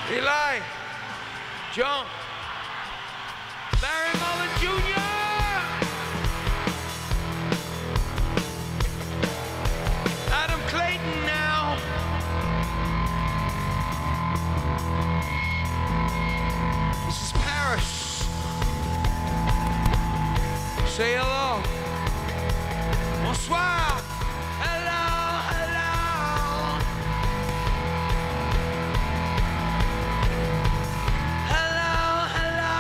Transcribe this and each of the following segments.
Eli, John, Barry Mullen Jr., Adam Clayton now. This is Paris. Say hello. Bonsoir. Hello, hello. Hello, hello.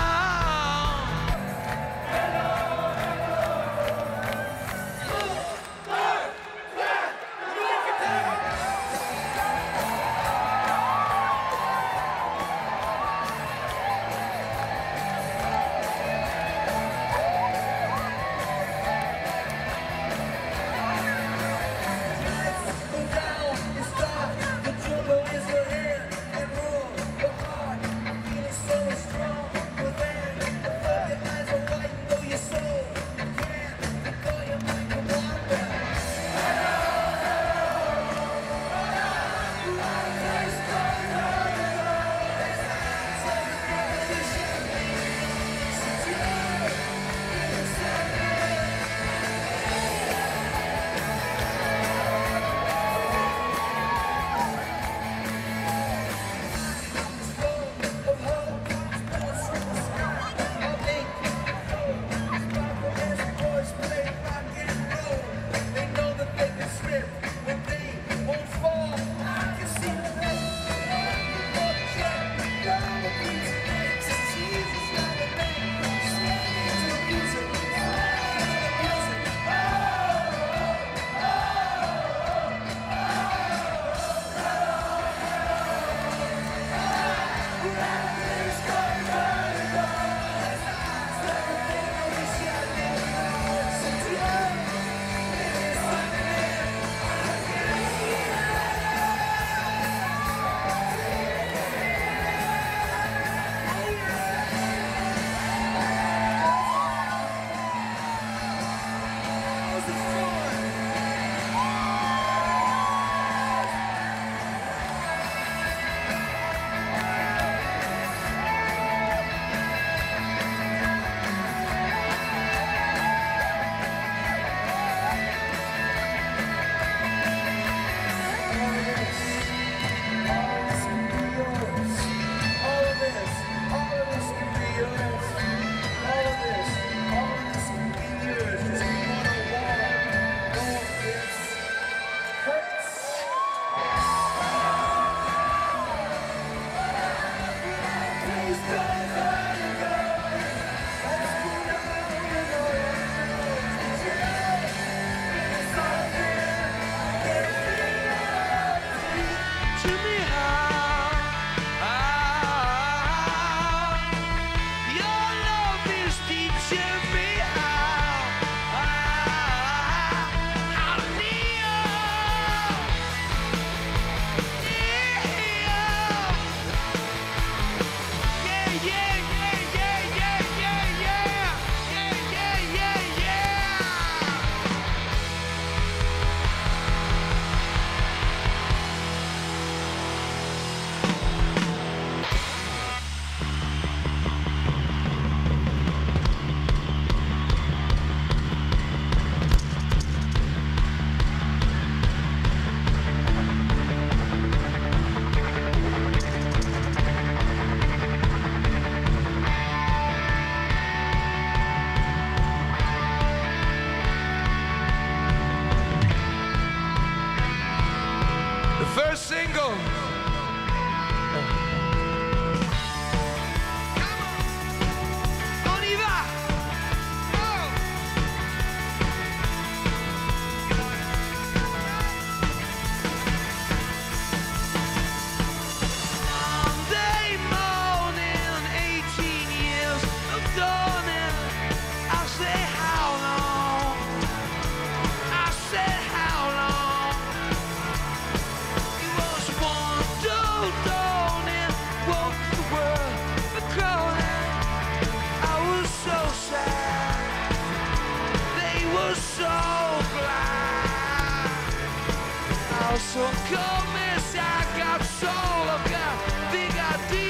First single. On y va. Oh. Monday morning, 18 years of dawning. I say how long? I said how long? It was one dawning, woke the world for crawling. I was so sad, they were so glad. I was so cold, miss, I got soul, I've got big ideas.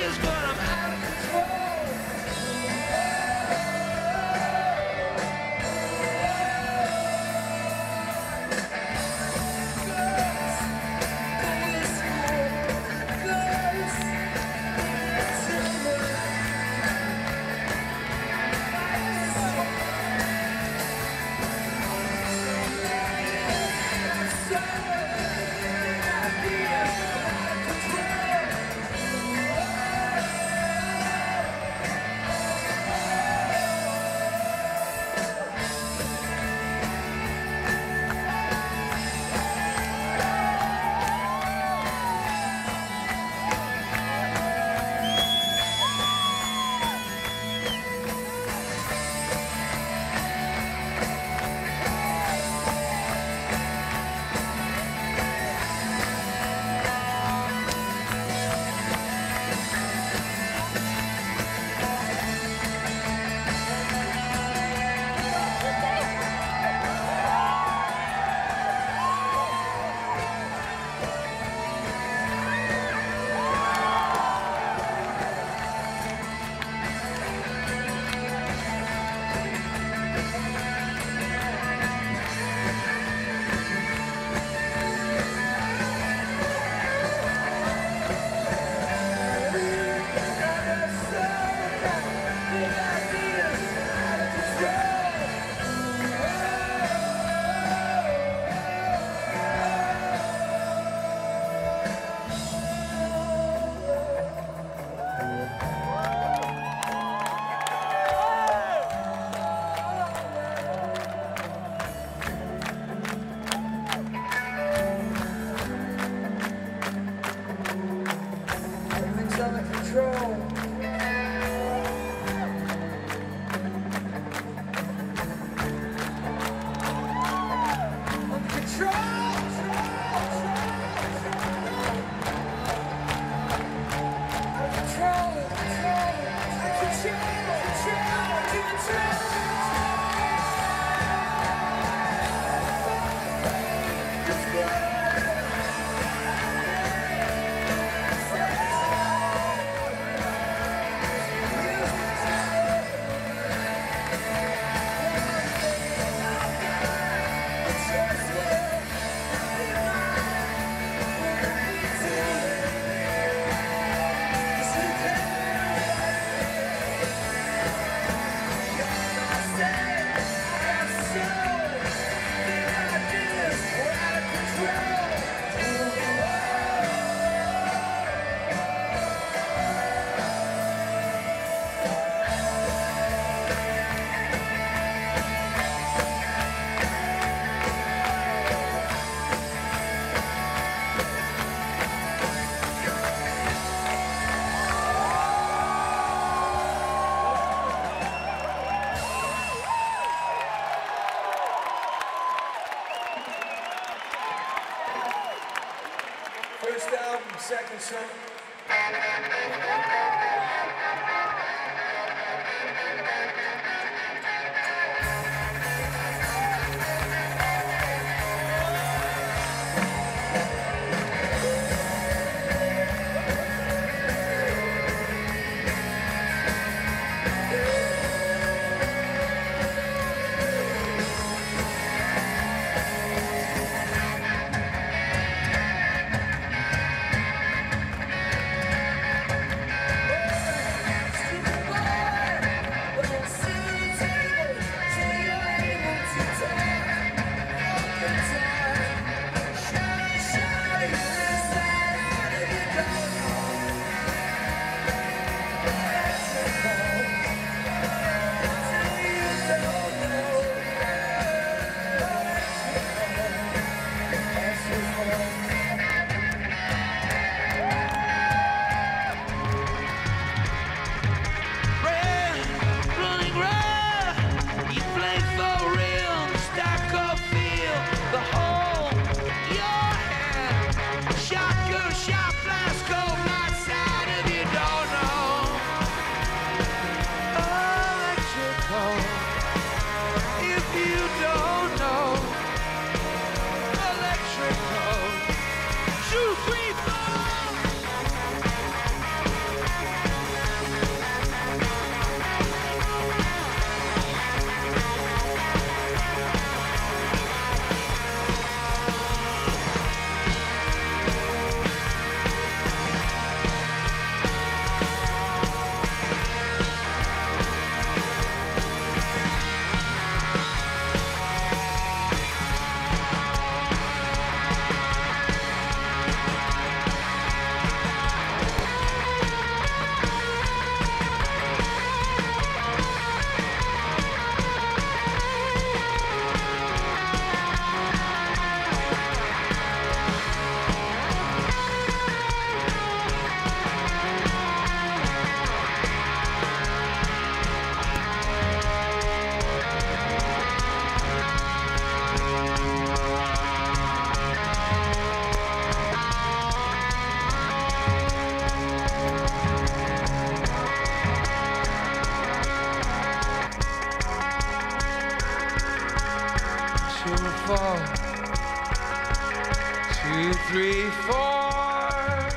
Two, three, four.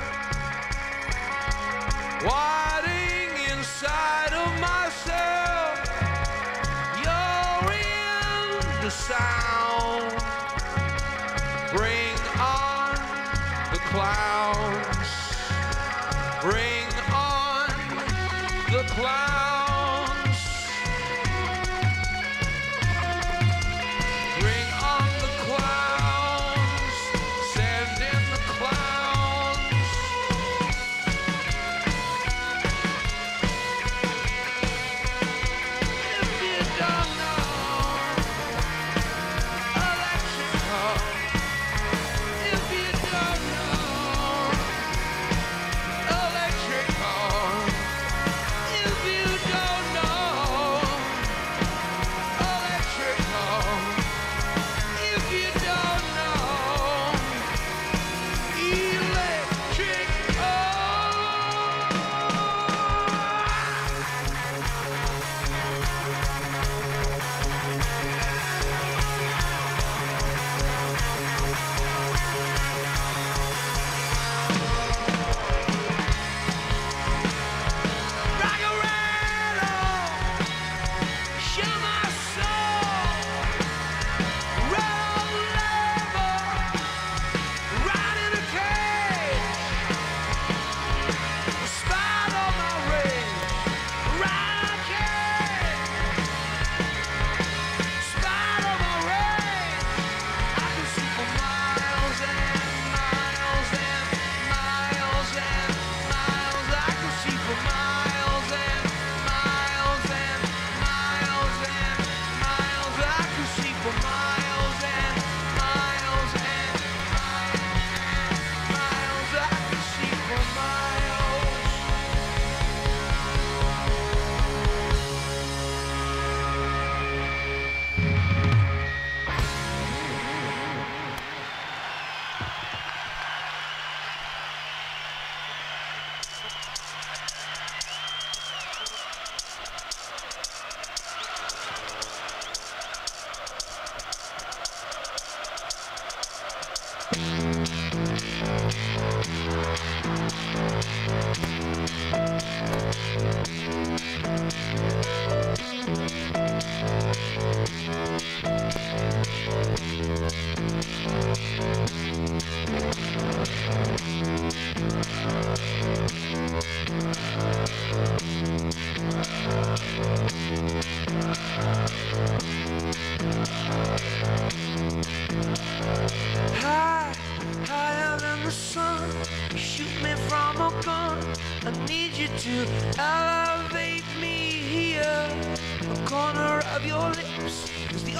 Waiting inside of myself. You're in the sound. Bring on the clowns. Bring on the clowns. Bring on the clowns. Send in the clowns.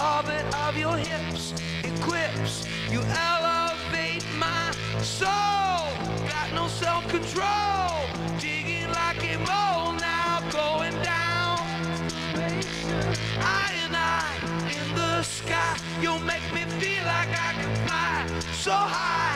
orbit of your hips equips you, elevate my soul. Got no self-control, digging like a mole, now going down. I and I in the sky, you'll make me feel like I can fly so high.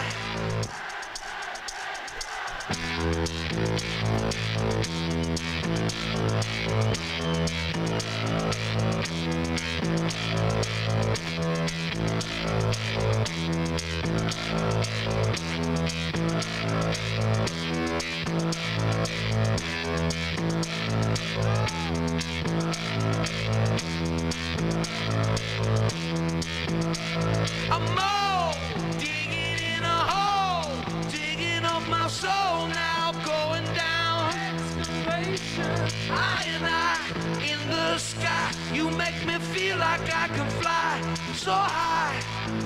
A mole digging in a hole, digging up my soul, now going down. I and I in the sky, you make me feel like I can fly so high.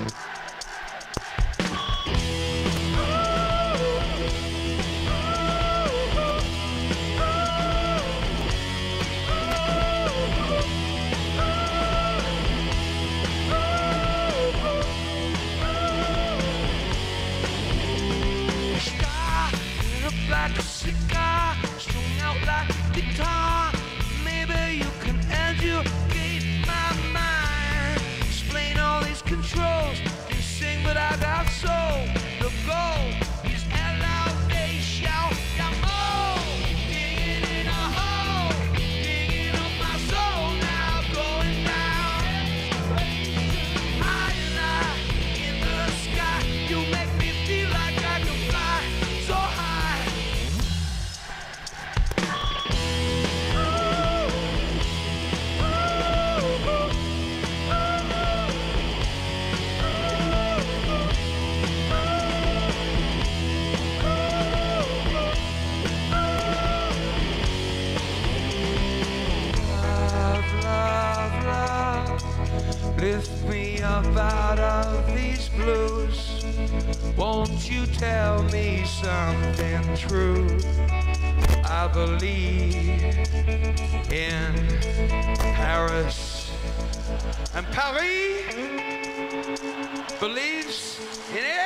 Like a cigar, strung out like a guitar. Maybe you can educate my mind. Explain all these controls. They sing, but I got soul. The goal is elevation. I'm all digging in a hole, digging up my soul, now going down. I and I in the sky, you make me feel like I can fly so high. Lift me up out of these blues. Won't you tell me something true? I believe in Paris, and Paris believes in it.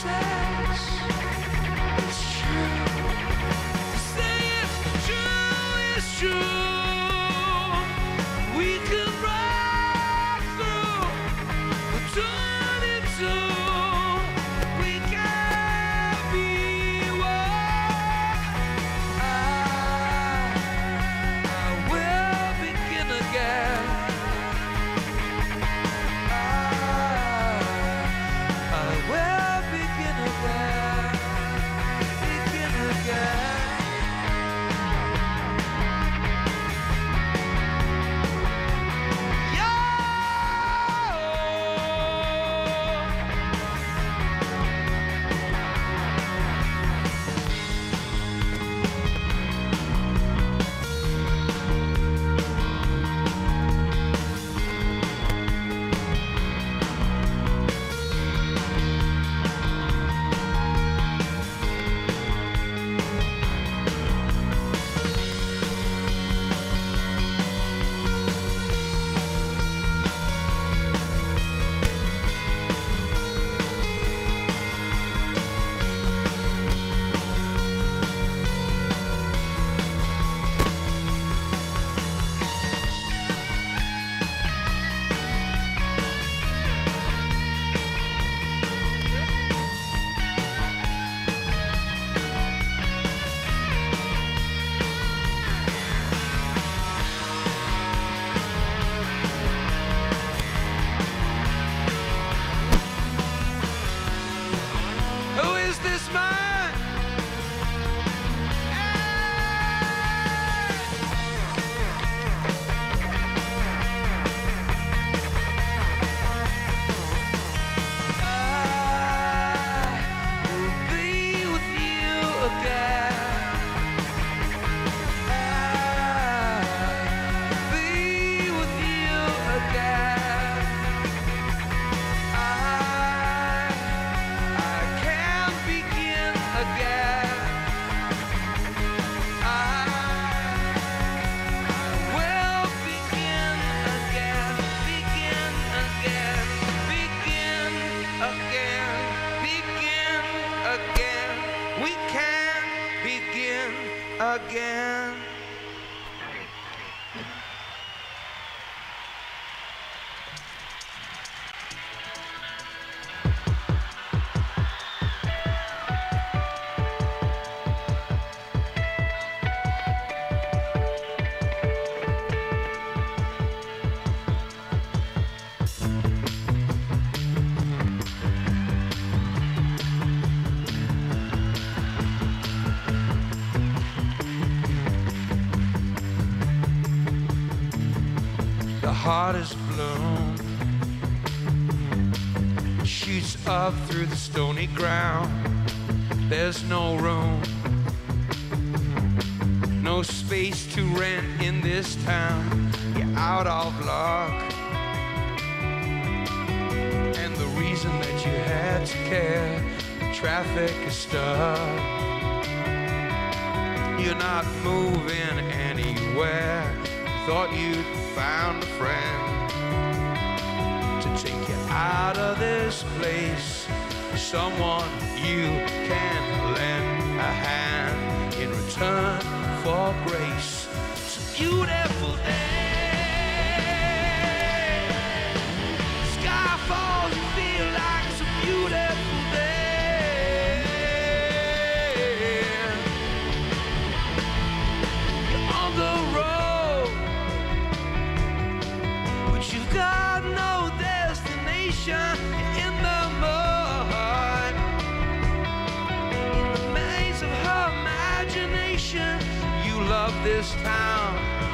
says it's true. To say it's true is true. We can ride through eternity. We can be one. I will begin again. I will begin again. Begin again. Yeah. Who is this man? I will be with you again. I'll be with you again. I can begin again. I will begin again. Begin again. Begin again. Begin again. We can begin again. The hottest bloom shoots up through the stony ground. There's no room, no space to rent in this town. You're out of luck, and the reason that you had to care, the traffic is stuck. You're not moving anywhere. Thought you'd found a friend to take you out of this place, someone you can lend a hand in return for grace. It's a beautiful day. Sky falls and feel like it's a beautiful day. You're on the road, but you've got no destination. You're in the mud, in the maze of her imagination. You love this town,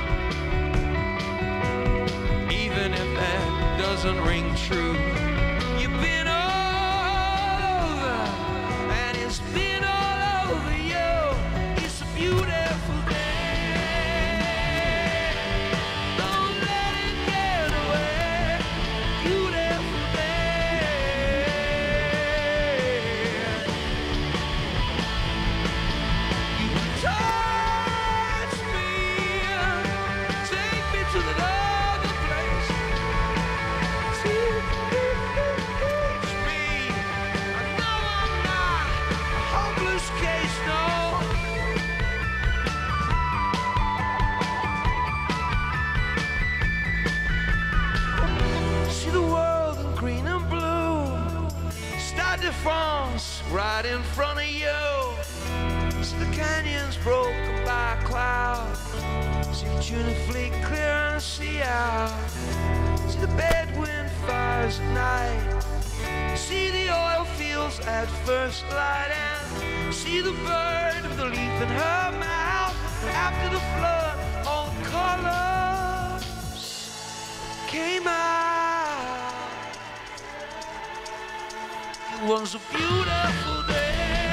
even if that doesn't ring true. You've been all over, and it's been all over you. It's a beautiful day. Don't let it get away. Beautiful day. You can touch me, take me to the other place. See case, no. See the world in green and blue. Stade de France right in front of you. See the canyons broken by clouds. See the tuna fleet clear and see out. See the bedwind fires at night. See the oil fields at first light. And see the bird with the leaf in her mouth. After the flood, all the colors came out. It was a beautiful day.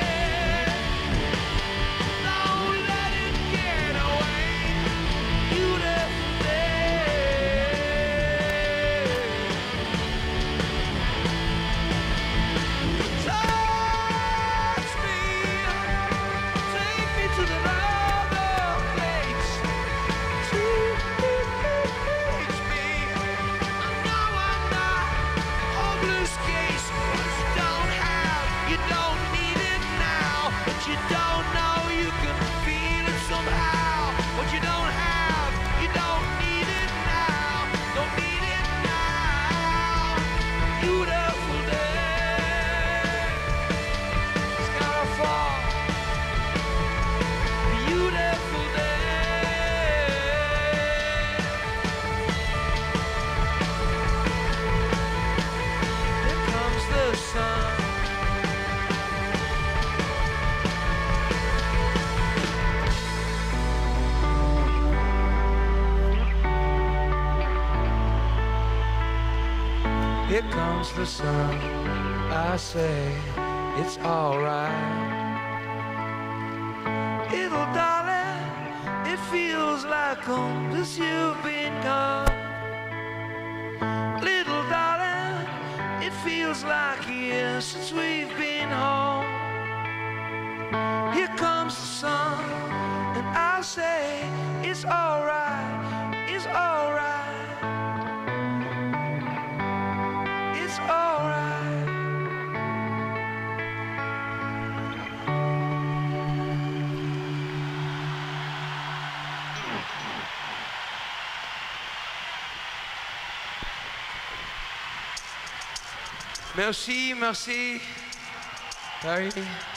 Here comes the sun, I say it's alright. Little darling, it feels like home since you've been gone. Little darling, it feels like years since we've been home. Here comes the sun, and I say it's alright, it's alright. It's alright. Merci, merci. Sorry.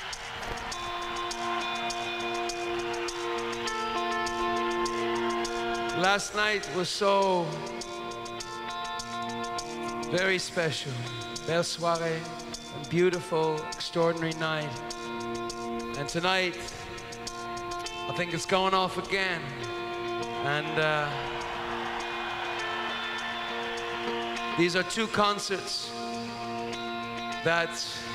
Last night was so very special. Belle soirée, a beautiful, extraordinary night. And tonight, I think it's going off again. And these are two concerts that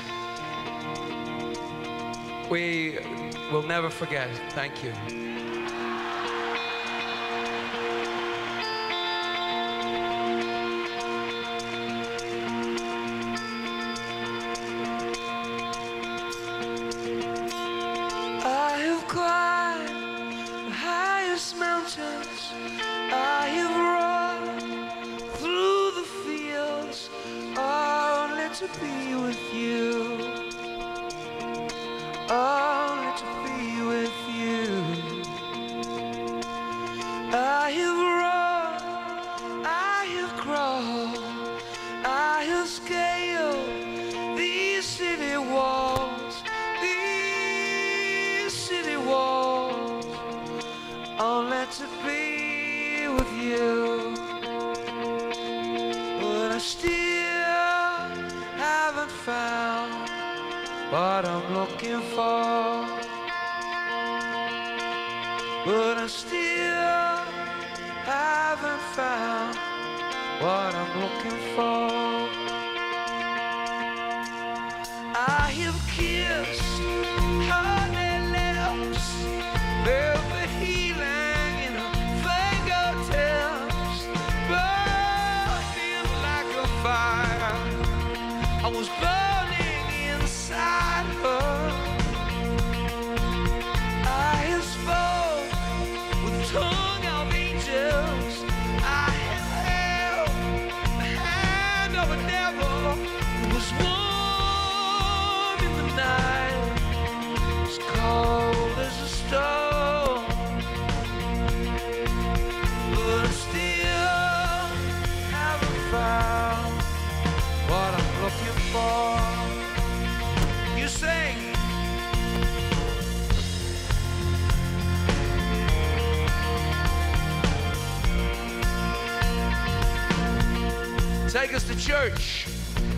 we will never forget. Thank you. I have run through the fields only to be with you, only to be with you. I have run, I have crawled, I have scaled these city walls, only to be with you. But I still haven't found what I'm looking for. But I still haven't found what I'm looking for. I have kissed honey lips, velvet healing in her fingertips, burning like a fire. I was burning inside her. I have spoke with the tongue of angels. I have held the hand take us to church.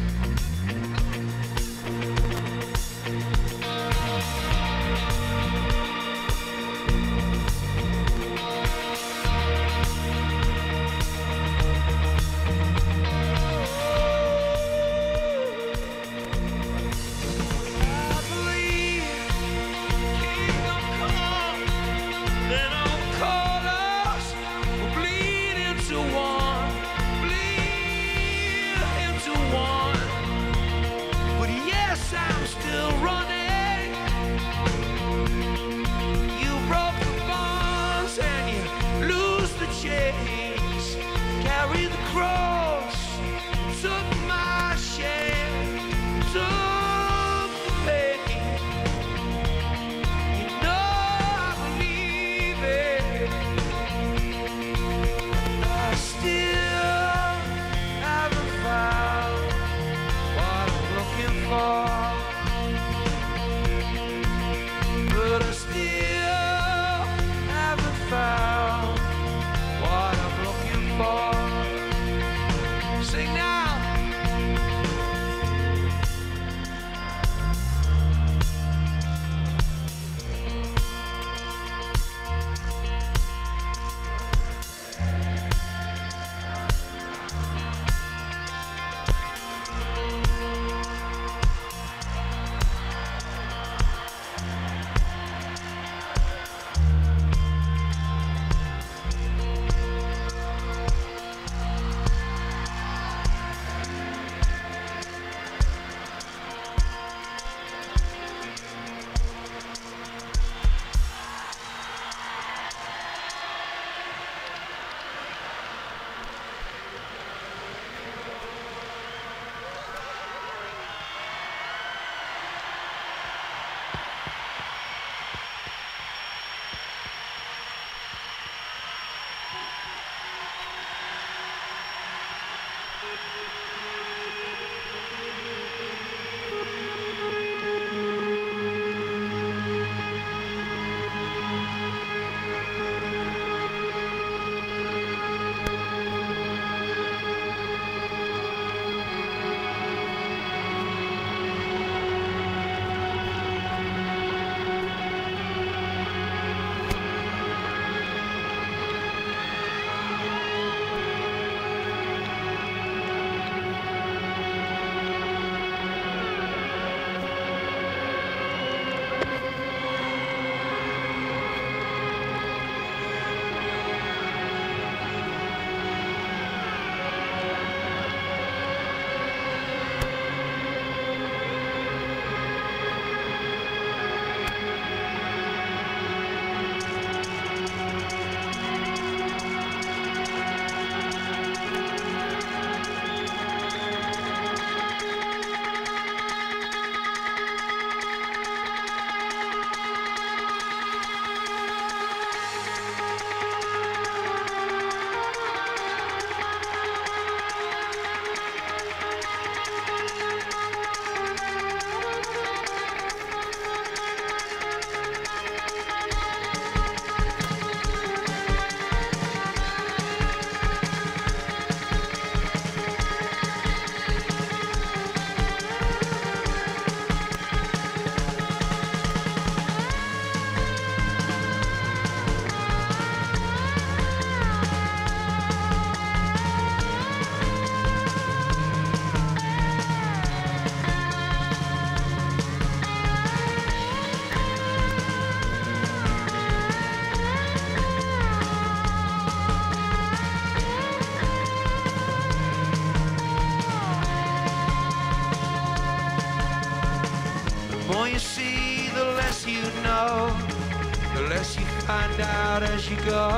find out as you go.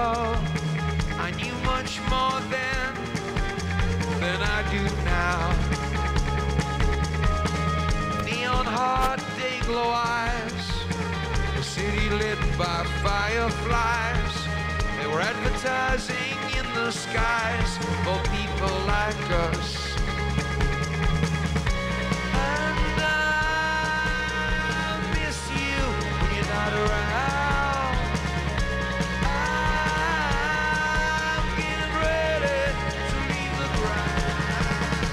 I knew much more then than I do now. Neon hot day glow eyes, a city lit by fireflies. They were advertising in the skies for people like us. And I miss you when you're not around. I'm getting ready to leave the ground.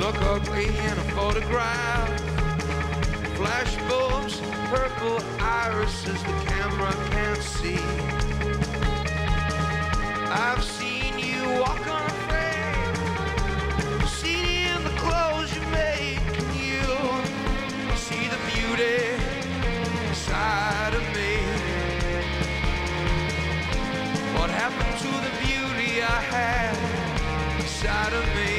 look ugly in a photograph. Flash bulbs, purple irises the camera can't see. I've seen you walk unafraid, seen you in the clothes you make. Can you see the beauty inside of me? What happened to the beauty I had inside of me?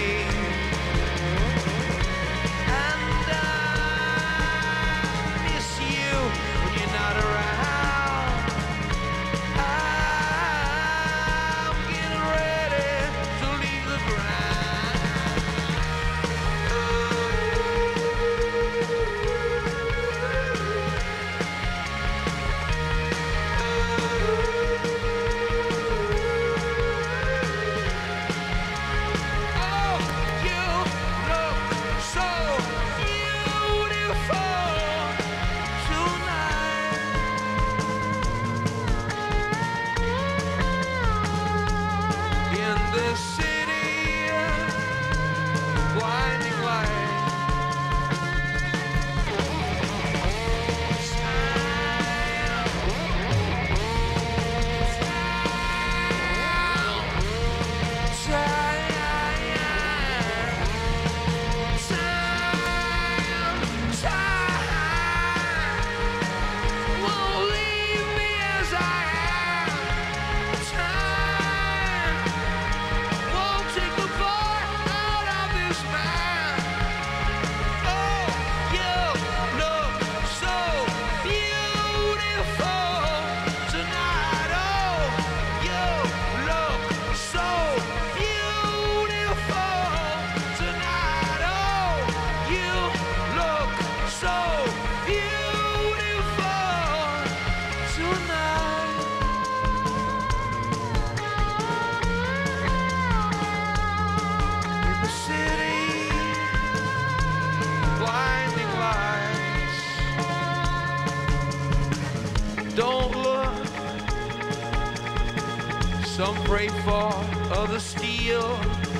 Some pray for, others steal.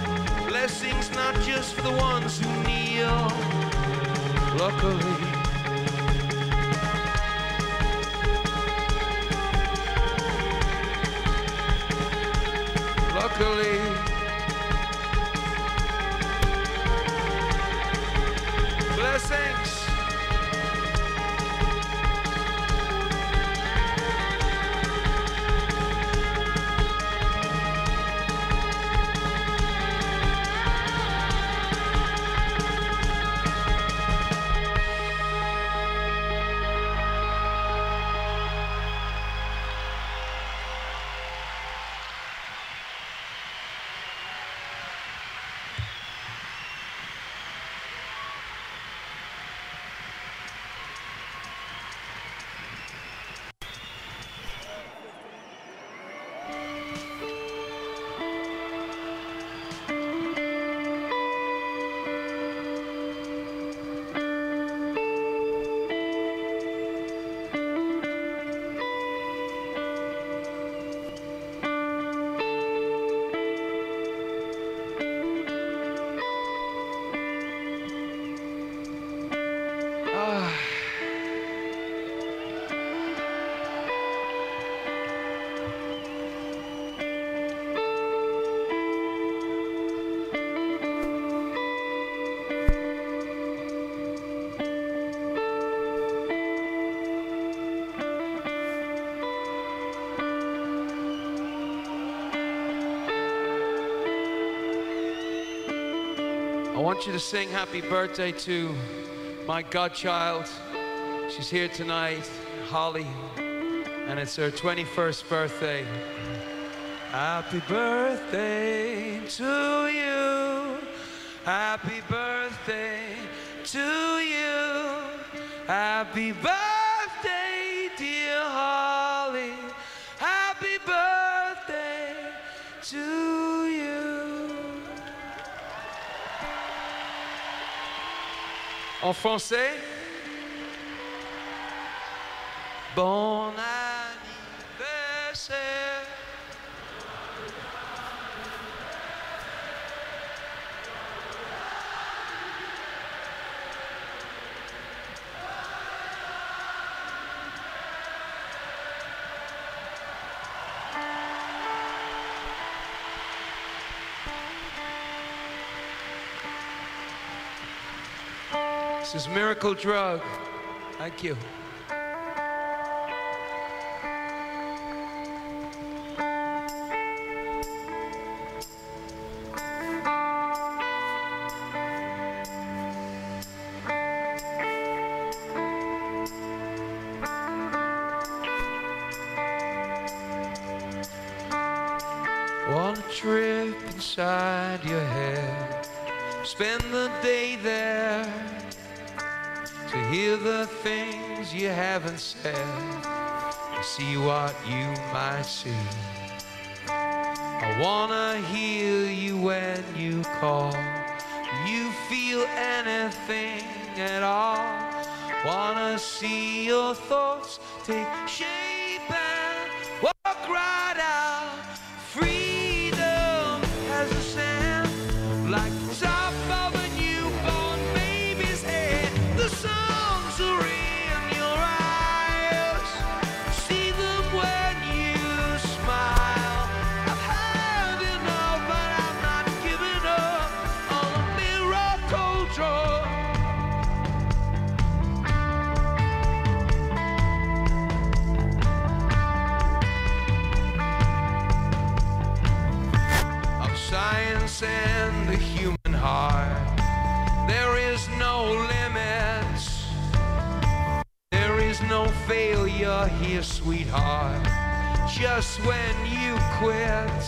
Blessings not just for the ones who kneel. Luckily, luckily, blessings. I want you to sing happy birthday to my godchild. She's here tonight, Holly, and it's her 21st birthday. Happy birthday to you. Happy birthday to you. Happy birthday, dear Holly. Happy birthday to you. En français. Bon anniversaire. This is Miracle Drug. Thank you. Want a trip inside your head, spend the day there to hear the things you haven't said, to see what you might see. I wanna hear you when you call. Do you feel anything at all? Wanna see your thoughts take shape and walk right out. Freedom has a sound like the top of a newborn baby's head. The songs are in your eyes, see them when you smile. I've had enough, but I'm not giving up on a miracle drug. Of science and the human heart, there is no limits. There is no failure here, sweetheart, just when you quit.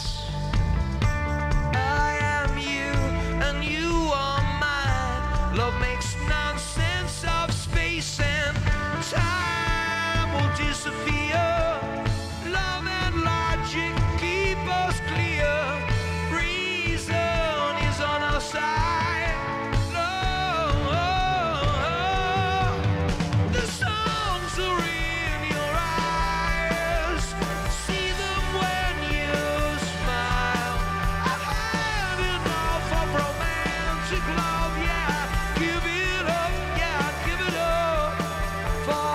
I am you and you are mine. Love makes nonsense of space and time will disappear. Love and logic keep us clear. Reason is on our side. No, the songs are in your eyes. See them when you smile. I've had enough of romantic love. Yeah, give it up. Yeah, give it up for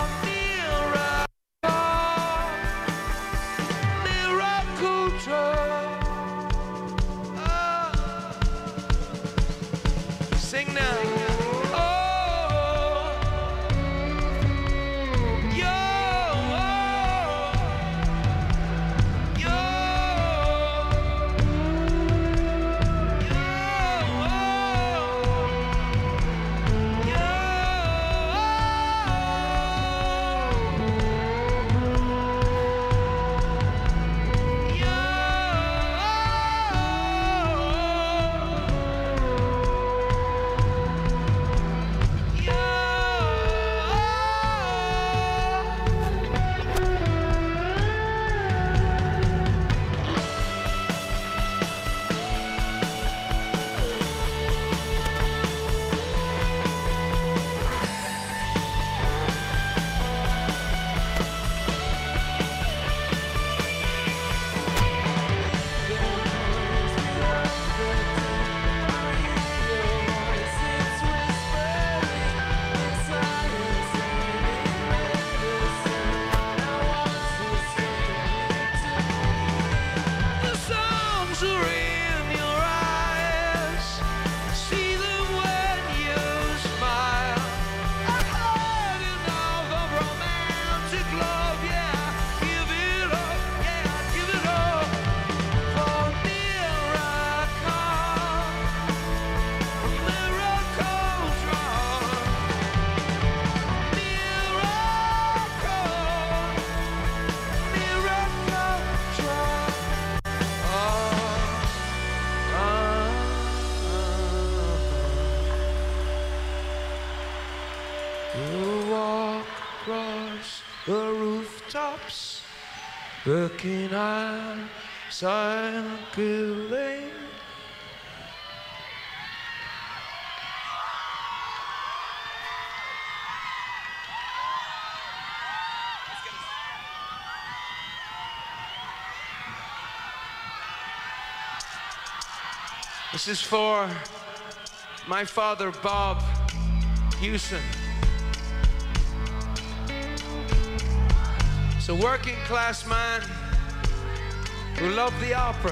miracle drug. Sing now. Oh, yo, yo, the songs are in your eyes. See them when you smile. I've had enough of romantic love. Yeah, give it up. Yeah, give it up for miracle drug. Miracle drug. We'll walk across the rooftops, looking at silent building. This is for my father, Bob Hewson. It's a working class man who loved the opera.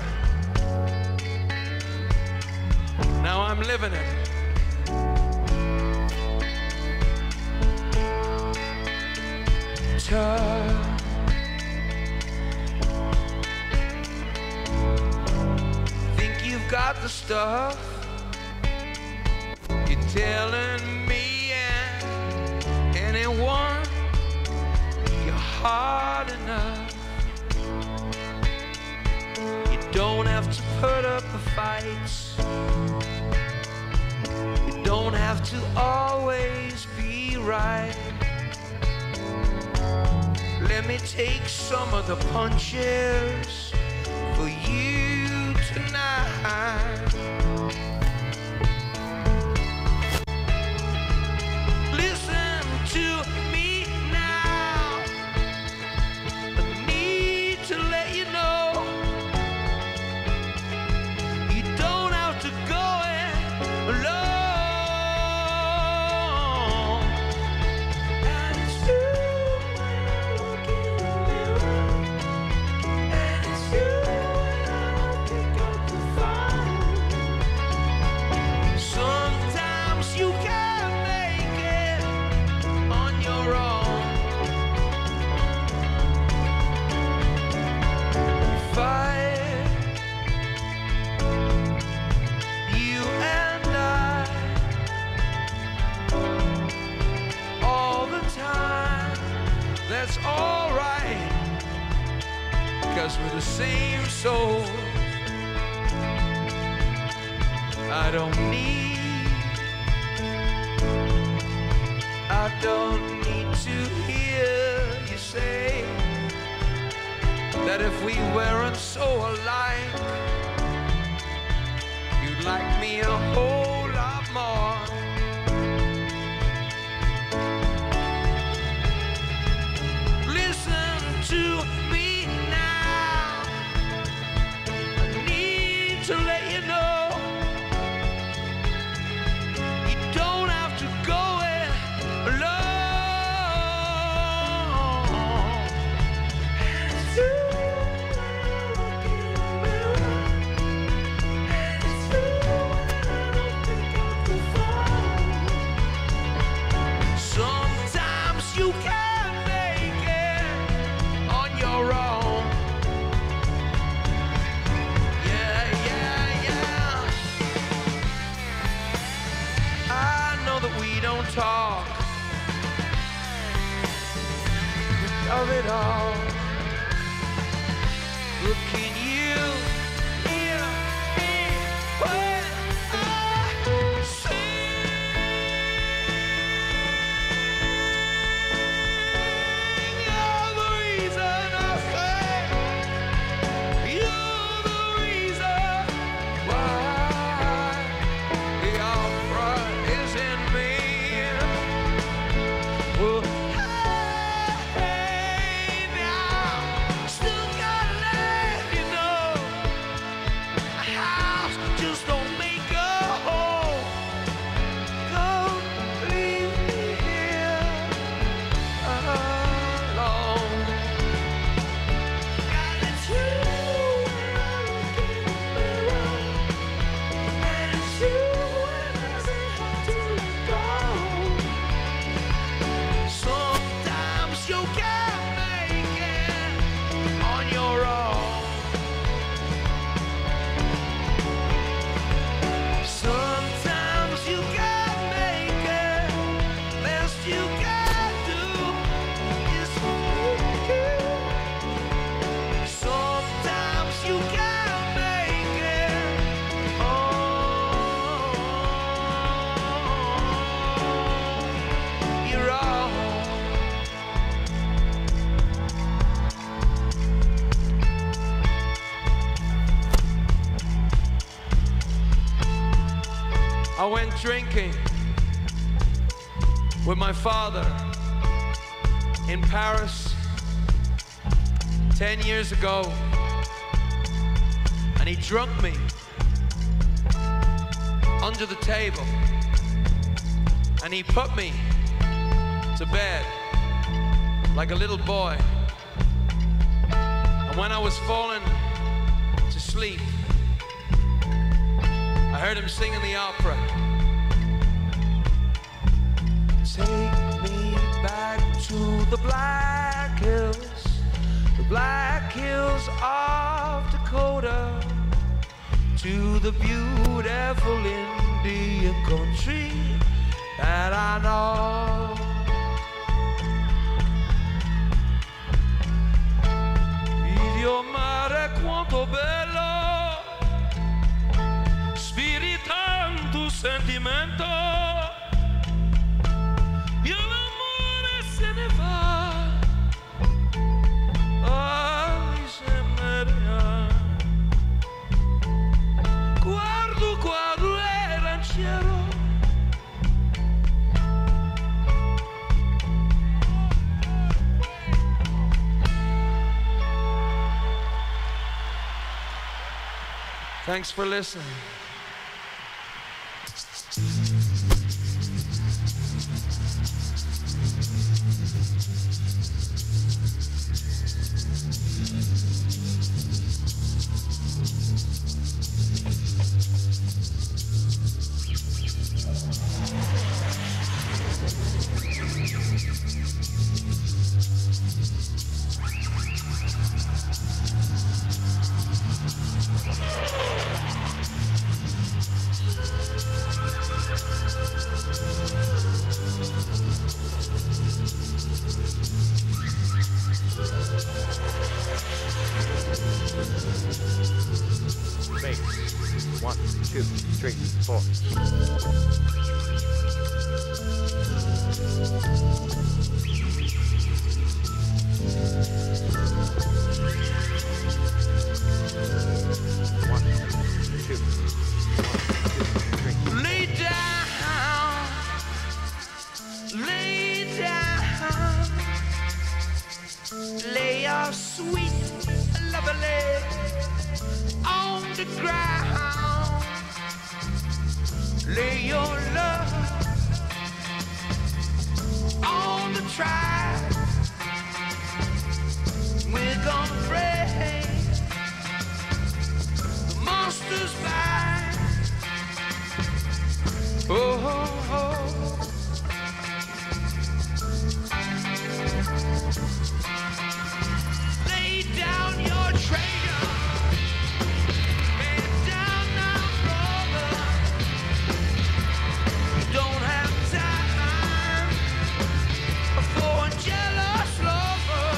Now I'm living it. guitar. Think you've got the stuff? You're telling me and anyone you're hard enough. You don't have to put up the fights. You don't have to always be right. Let me take some of the punches for you tonight. Listen to me now. I need to let you know you don't have to go it alone. And it's true when I look in the mirror, and it's true when I don't pick up the phone. Sometimes you can't make it on your own. You fight, you and I, all the time. That's alright, 'cause we're the same soul. I don't need to hear you say that if we weren't so alike, you'd like me a whole lot more. Listen to me now. I need to let you know you don't have to go it alone. And it's true when I look in the mirror, and it's true when I don't pick up the phone. Sometimes you can't make it on your own. Yeah, yeah, yeah. I know that we don't talk of it all. But can you hear me when I sing? You're the reason I say, you're the reason why the opera is in me. Well, hey, now, still gotta let you know, a house just don't make a home. Don't leave me here alone. And it's you when I look in the mirror, and it's you when I say how to let go. Sometimes you can't make it on your own. Sometimes you can't make it. Best you can do is make it. Sometimes you can't make it on your own. I went drinking with my father in Paris 10 years ago, and he drunk me under the table, and he put me to bed like a little boy. And when I was falling to sleep, I heard him singing the opera. Take me back to the black black hills of Dakota, to the beautiful Indian country that I know. Dio mare quanto bello, spiritanto sentimento, io l'amore se ne va. Guardo quadro aranciero, thanks for listening. One, two, three, four. One, two, three. Lay down, lay your sweet lovely on the ground. Lay your love on the track. We're gonna break the monster's back. Oh, oh, oh. Lay down your traitor. Lay down now, brother. You don't have time for a jealous lover.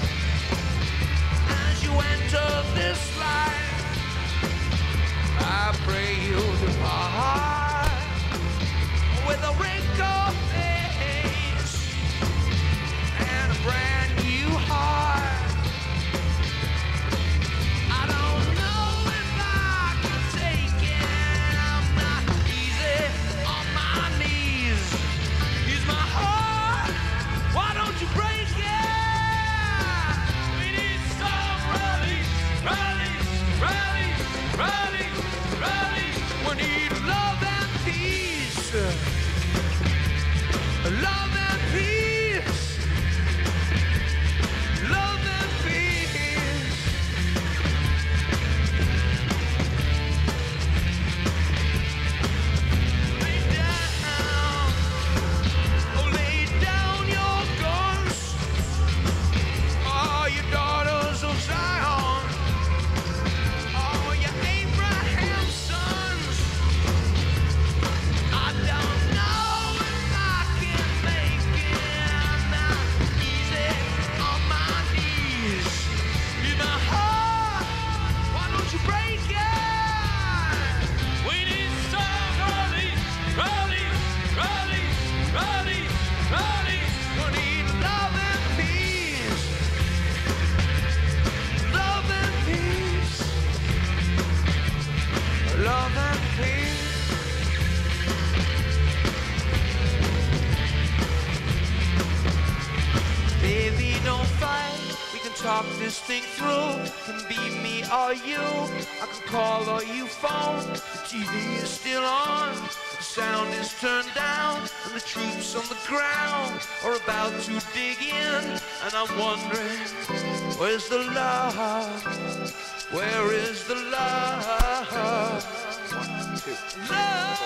As you enter this life, I pray you depart with a wrinkled face and a brand new heart. I don't know if I can take it. I'm not easy on my knees. Use my heart. Why don't you break it? We need some rallies, rallies, rallies, rallies, rallies. We need love and peace. Love and peace. Love and peace. Lay down, oh lay down your guns. Oh, you daughters of Zion. Oh, you Abraham's sons. I don't know if I can make it. I'm not easy on my knees. Leave my heart. Why don't you break it? We need some rallies, rallies, rallies, rallies, rallies. We need love and peace. Love and peace. Love and peace. Baby, don't fight. We can talk this thing through. Can be me or you. I can call or you phone. The TV is still on. The sound is turned down. And the troops on the ground are about to dig in. And I'm wondering, where's the love? Where is the love? One, two, Love.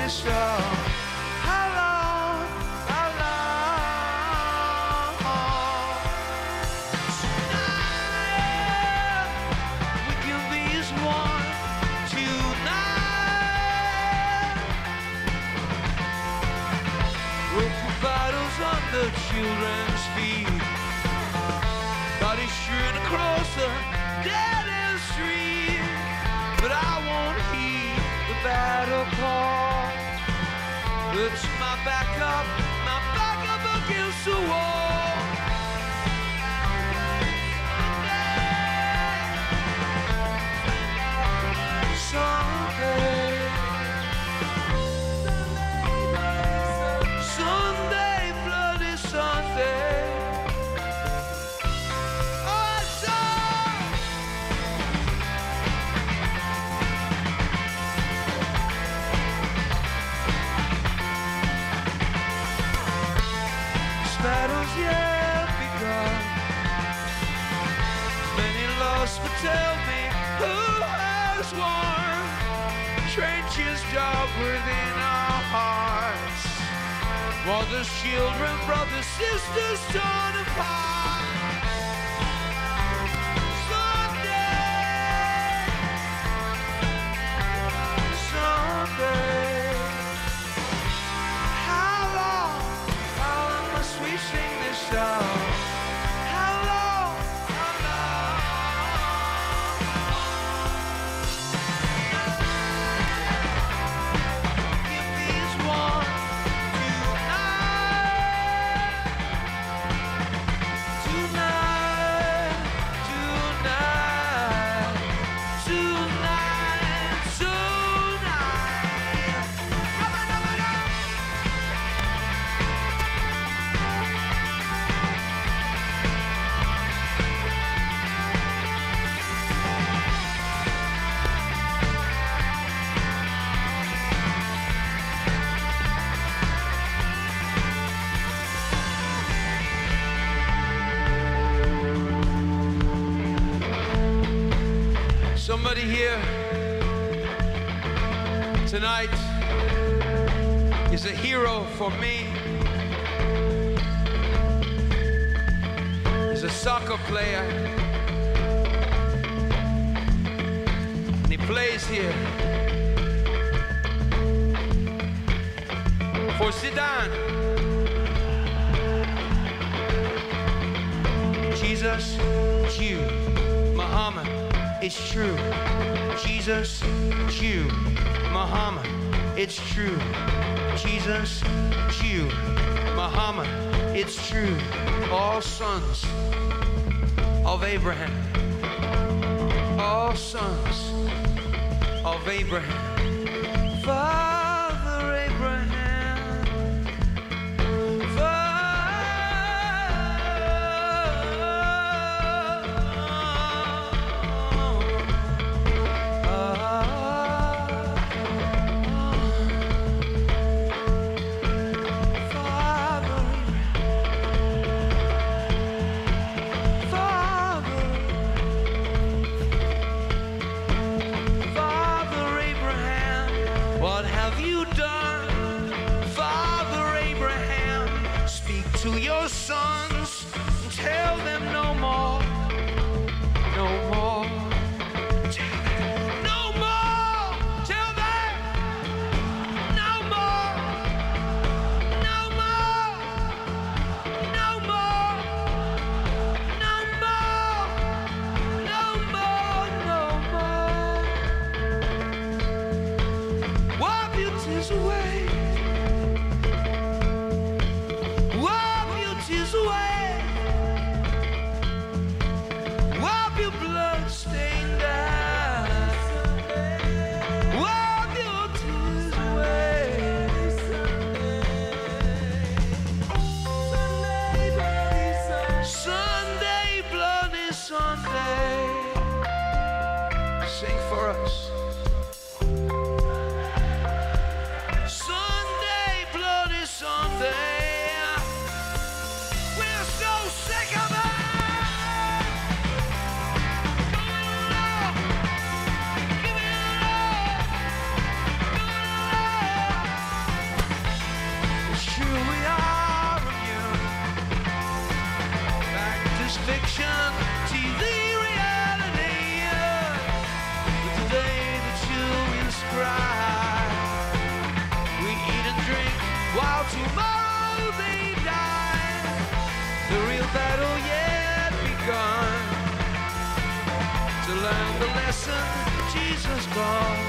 this song. How long, how long? Tonight we can be as one. Tonight we'll put bottles on the children's feet. Bodies strewn across the dead end street. But I won't heed the battle call. It's my back up against the wall. Someday, Sunday, bloody Sunday. Battles yet begun. Many lost, but tell me who has won? Trenches dug within our hearts. Mothers, children, brothers, sisters torn apart. Someday. We sing this song. How long, how long? Give me as one tonight. Tonight, tonight, tonight, tonight. Somebody here tonight is a hero for me. He's a soccer player. And he plays here for Stade. Jesus, Jew, Muhammad. It's true. Jesus, Jew, Muhammad. It's true. Jesus, Jew, Muhammad. It's true. All sons of Abraham. All sons of Abraham. Father Abraham. To your sons, tell them no more, no more. Tell them no more. Tell them no more, no more, no more, no more, no more, no more. Wipe your tears away. Away. Wipe your blood-stained eyes. Wipe your tears away. Sunday, bloody Sunday. Sing for us. Sunday, bloody Sunday. Sick of it! Give me love. to learn the lesson Jesus brought,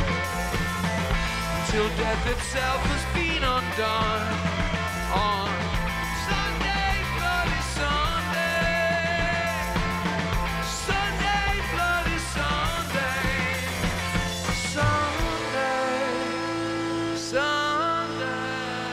until death itself has been undone. On Sunday, bloody Sunday, Sunday, bloody Sunday, Sunday, Sunday.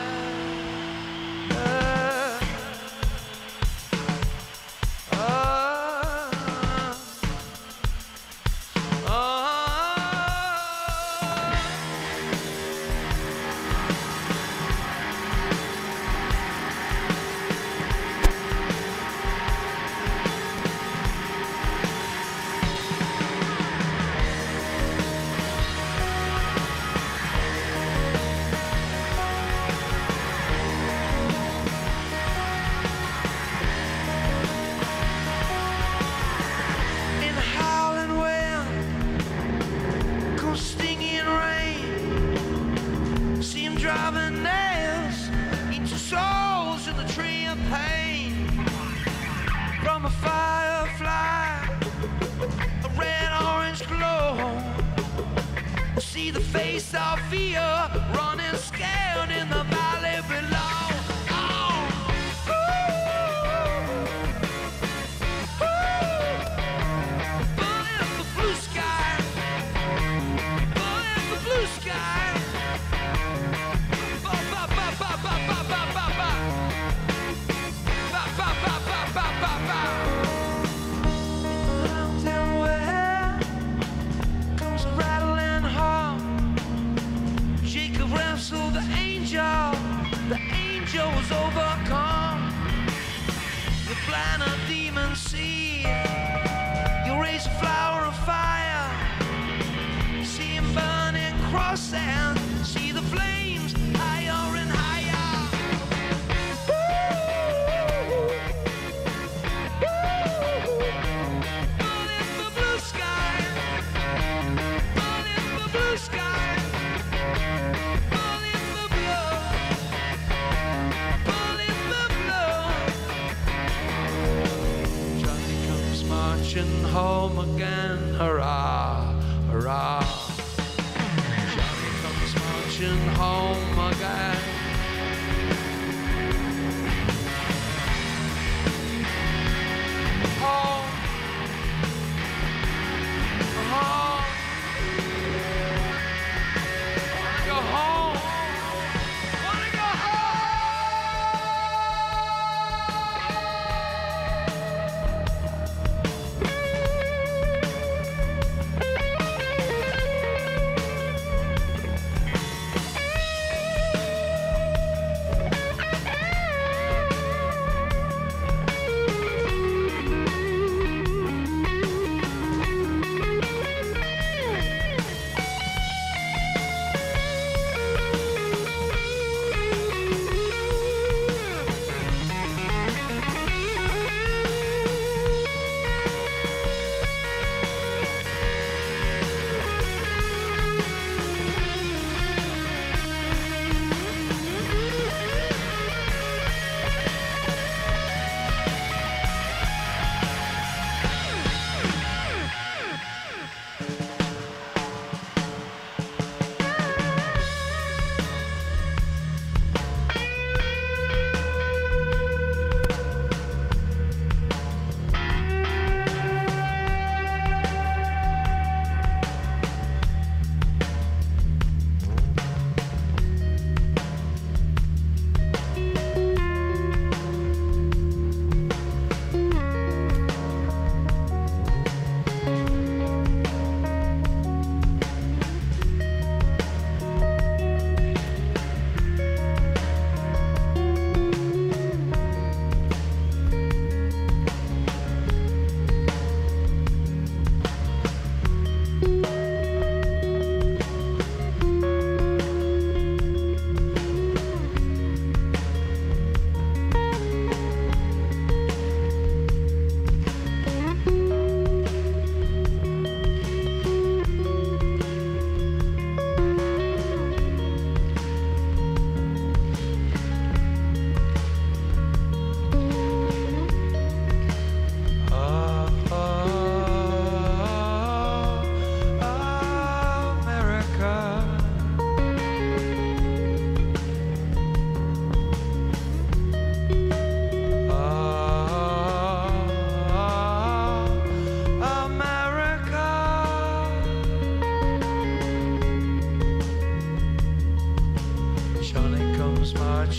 Driving nails into souls in the tree of pain. From a firefly, a red-orange glow, see the face of fear running scared in the valley below. Oh, ooh, ooh. But in the blue sky, but in the blue sky. The angel was overcome. You plant a demon seed, you raise a flower of fire, see him burning cross and see the flames higher and higher. But in the blue sky, but in the blue sky. Home again, hurrah, hurrah. Johnny comes marching home again. Home, home. Wanna go home. Wanna go home.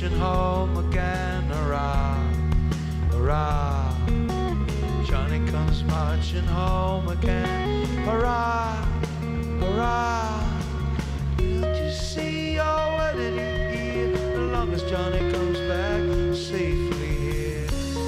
marching home again. Hurrah, hurrah. Johnny comes marching home again. Hurrah, hurrah. Don't you see, oh, what did he hear? As long as Johnny comes back safely here.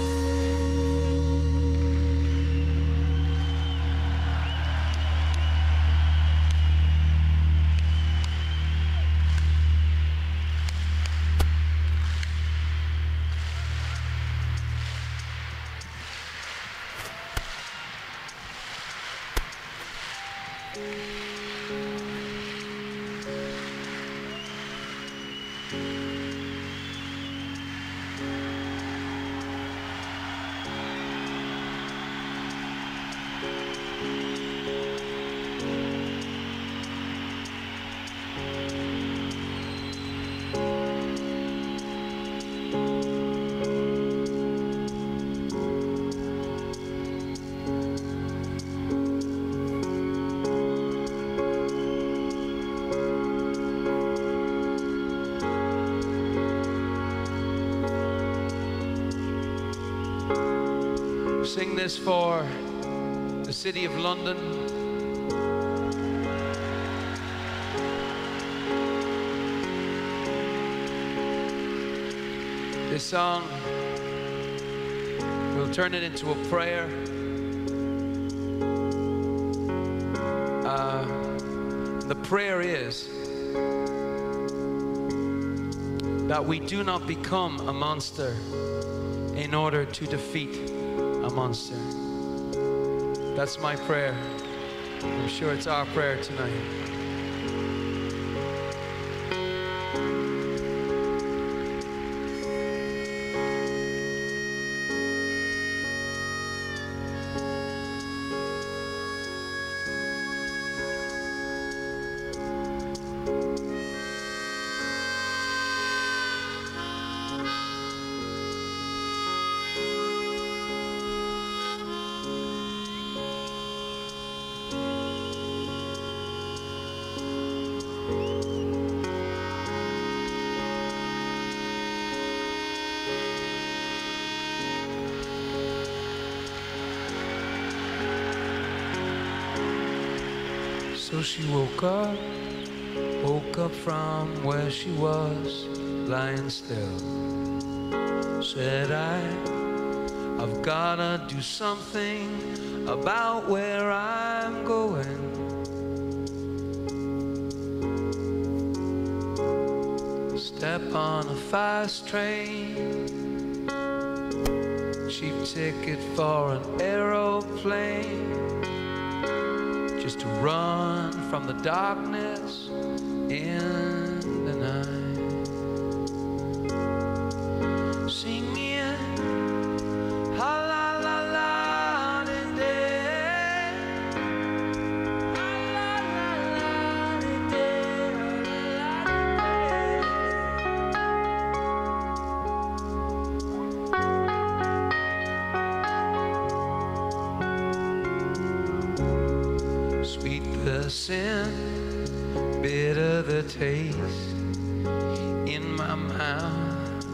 Sing this for the city of London. This song, we'll turn it into a prayer. The prayer is that we do not become a monster in order to defeat a monster. That's my prayer. I'm sure it's our prayer tonight. So she woke up from where she was lying still. Said I've gotta do something about where I'm going. Step on a fast train, cheap ticket for an aeroplane, just to run from the darkness in the night. Singing, ha la la la de day, ha la la la de day, sweet the sin, bitter the taste in my mouth.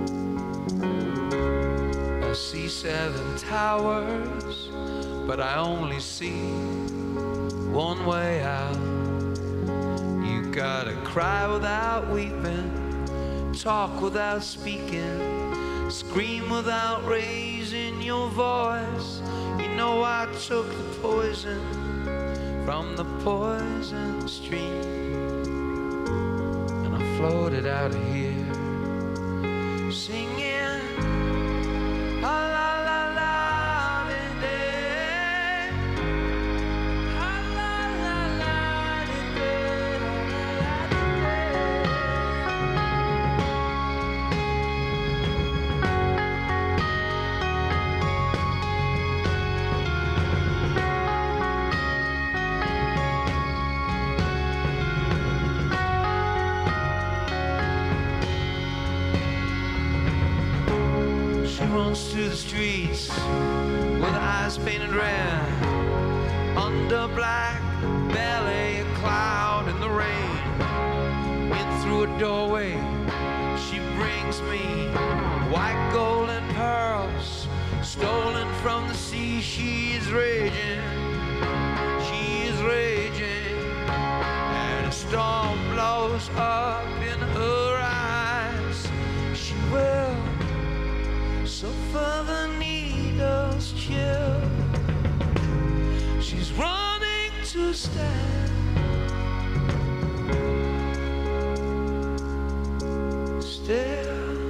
I see 7 towers, but I only see one way out. You gotta cry without weeping, talk without speaking, scream without raising your voice. You know I took the poison from the poison stream, and I floated out of here, singing, ha la la la de day, ha la la la de day, runs through the streets with eyes painted red, under black belly, a cloud in the rain. In through a doorway, she brings brings me white gold and pearls stolen from the sea. She is raging, and a storm blows up in her eyes. She will suffer the needle's chill. She's running to stand still.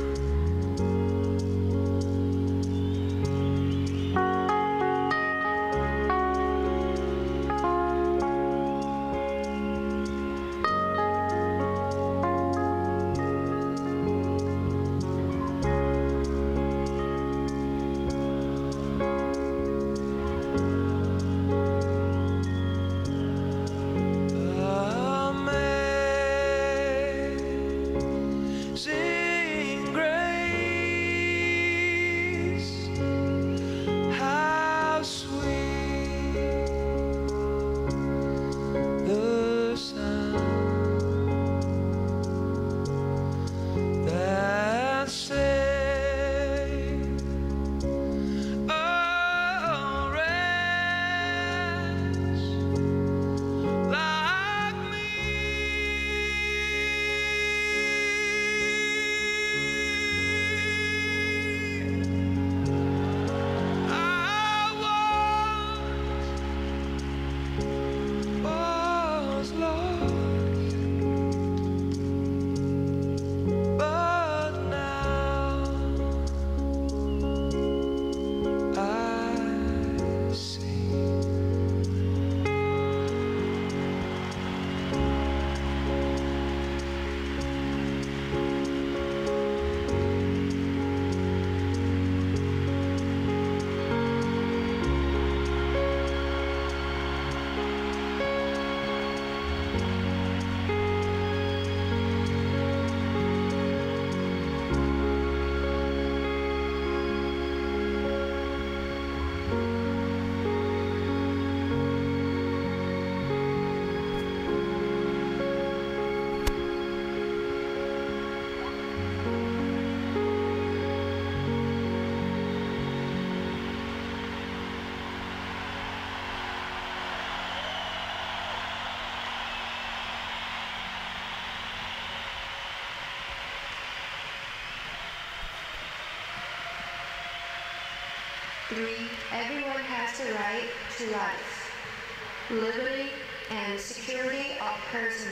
Three, everyone has the right to life, liberty, and security of person.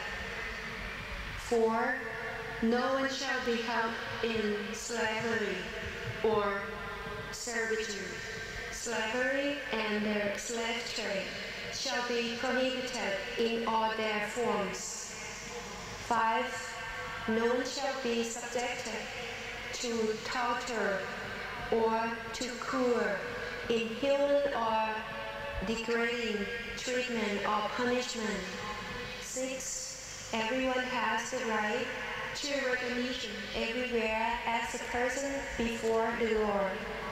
4, no one shall be held in slavery or servitude. Slavery and the slave trade shall be prohibited in all their forms. 5, no one shall be subjected to torture or to cruel, inhuman or degrading treatment or punishment. 6, everyone has the right to recognition everywhere as a person before the Lord.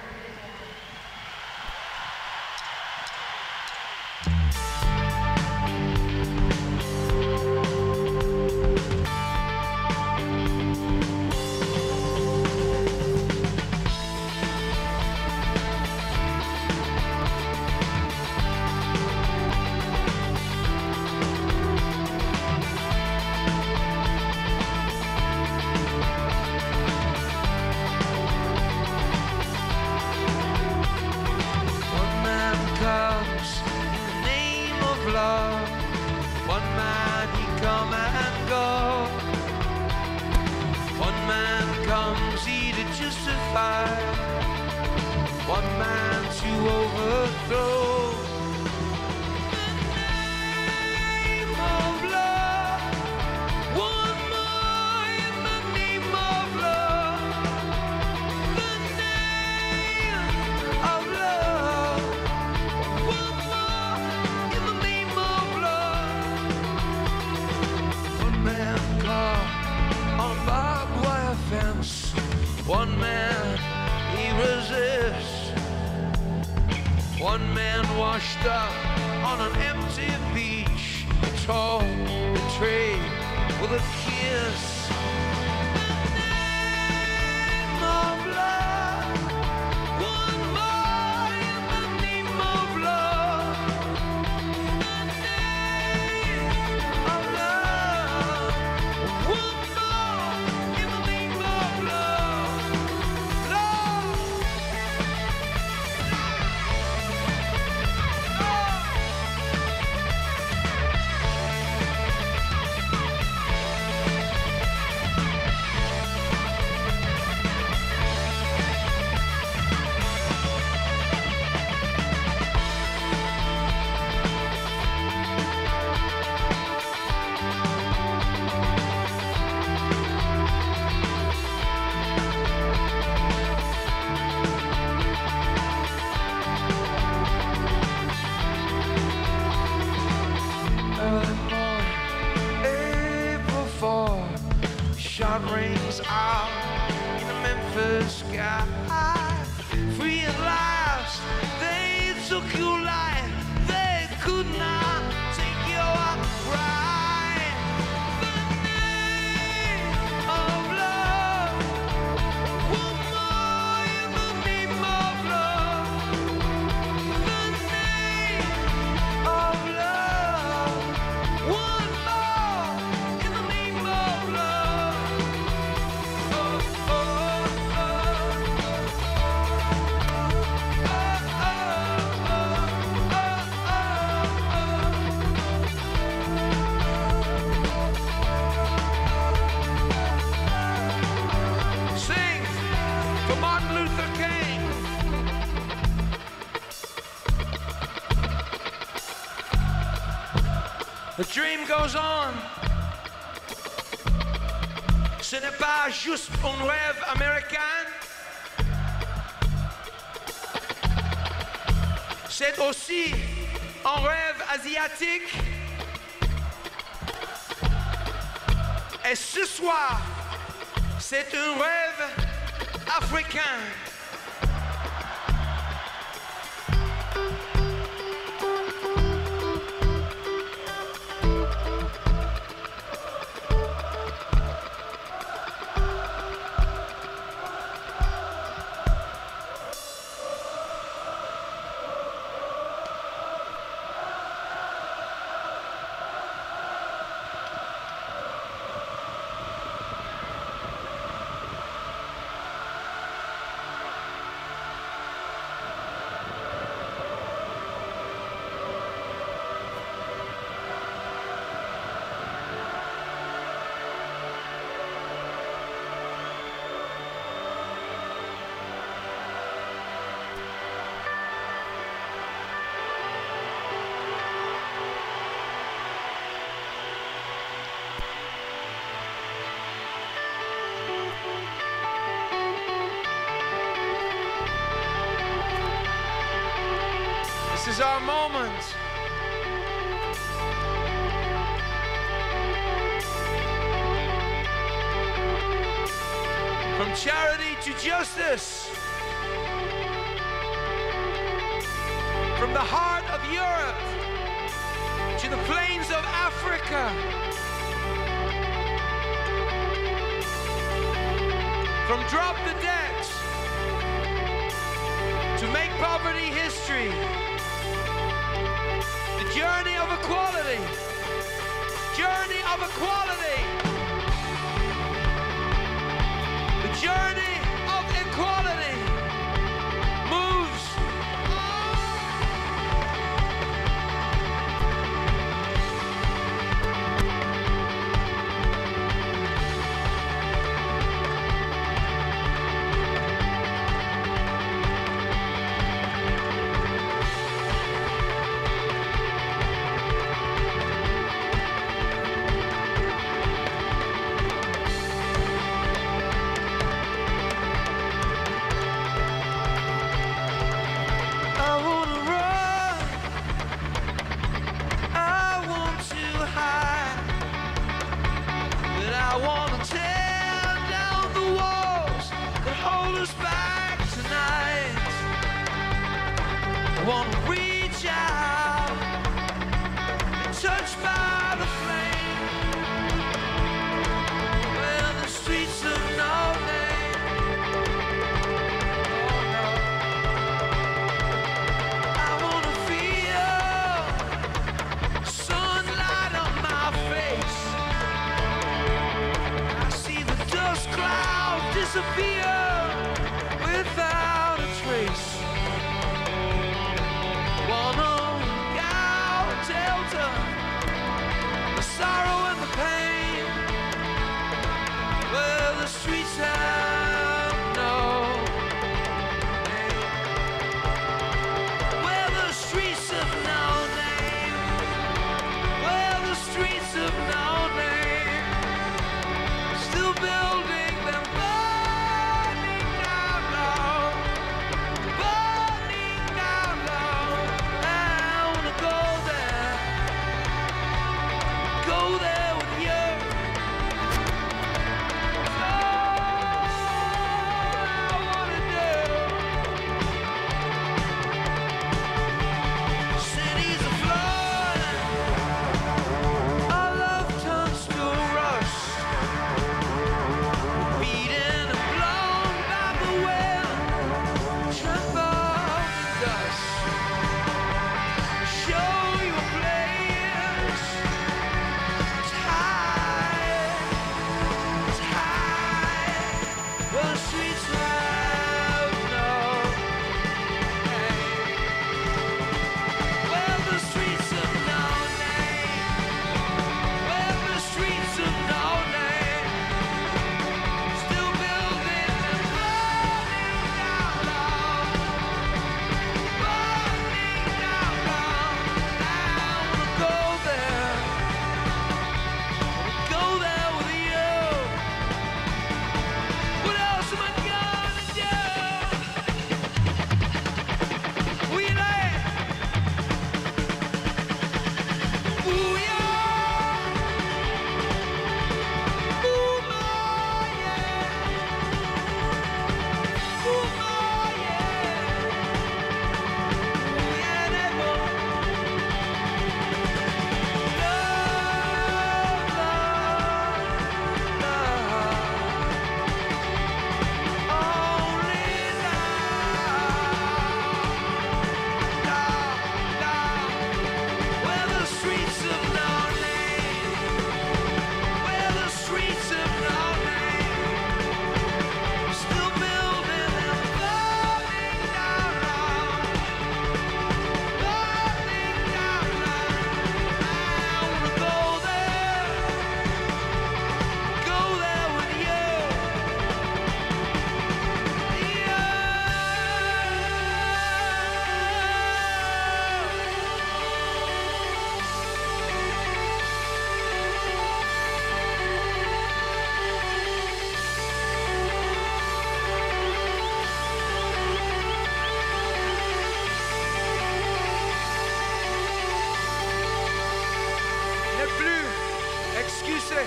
One man to overthrow. The name of love. One more in the name of love. The name of love. One more in the name of love. One man caught on a barbed wire fence. One man he resists. One man washed up on an empty beach, torn, betrayed with a kiss. The angels out in the Memphis sky. Free at last, they took your life, they could not take your pride. The name of love, one more in the name of love. The name of love, one more in the name of love. Oh, oh, oh. Sing for Martin Luther King. The dream goes on. Ce n'est pas juste un rêve américain. C'est aussi un rêve asiatique. Et ce soir, c'est un rêve africain. This is our moment. From charity to justice. From the heart of Europe to the plains of Africa. From drop the debt to make poverty history. The journey of equality. Journey of equality. The journey of equality moves disappear without a trace. Wanna go delta, the sorrow excuser.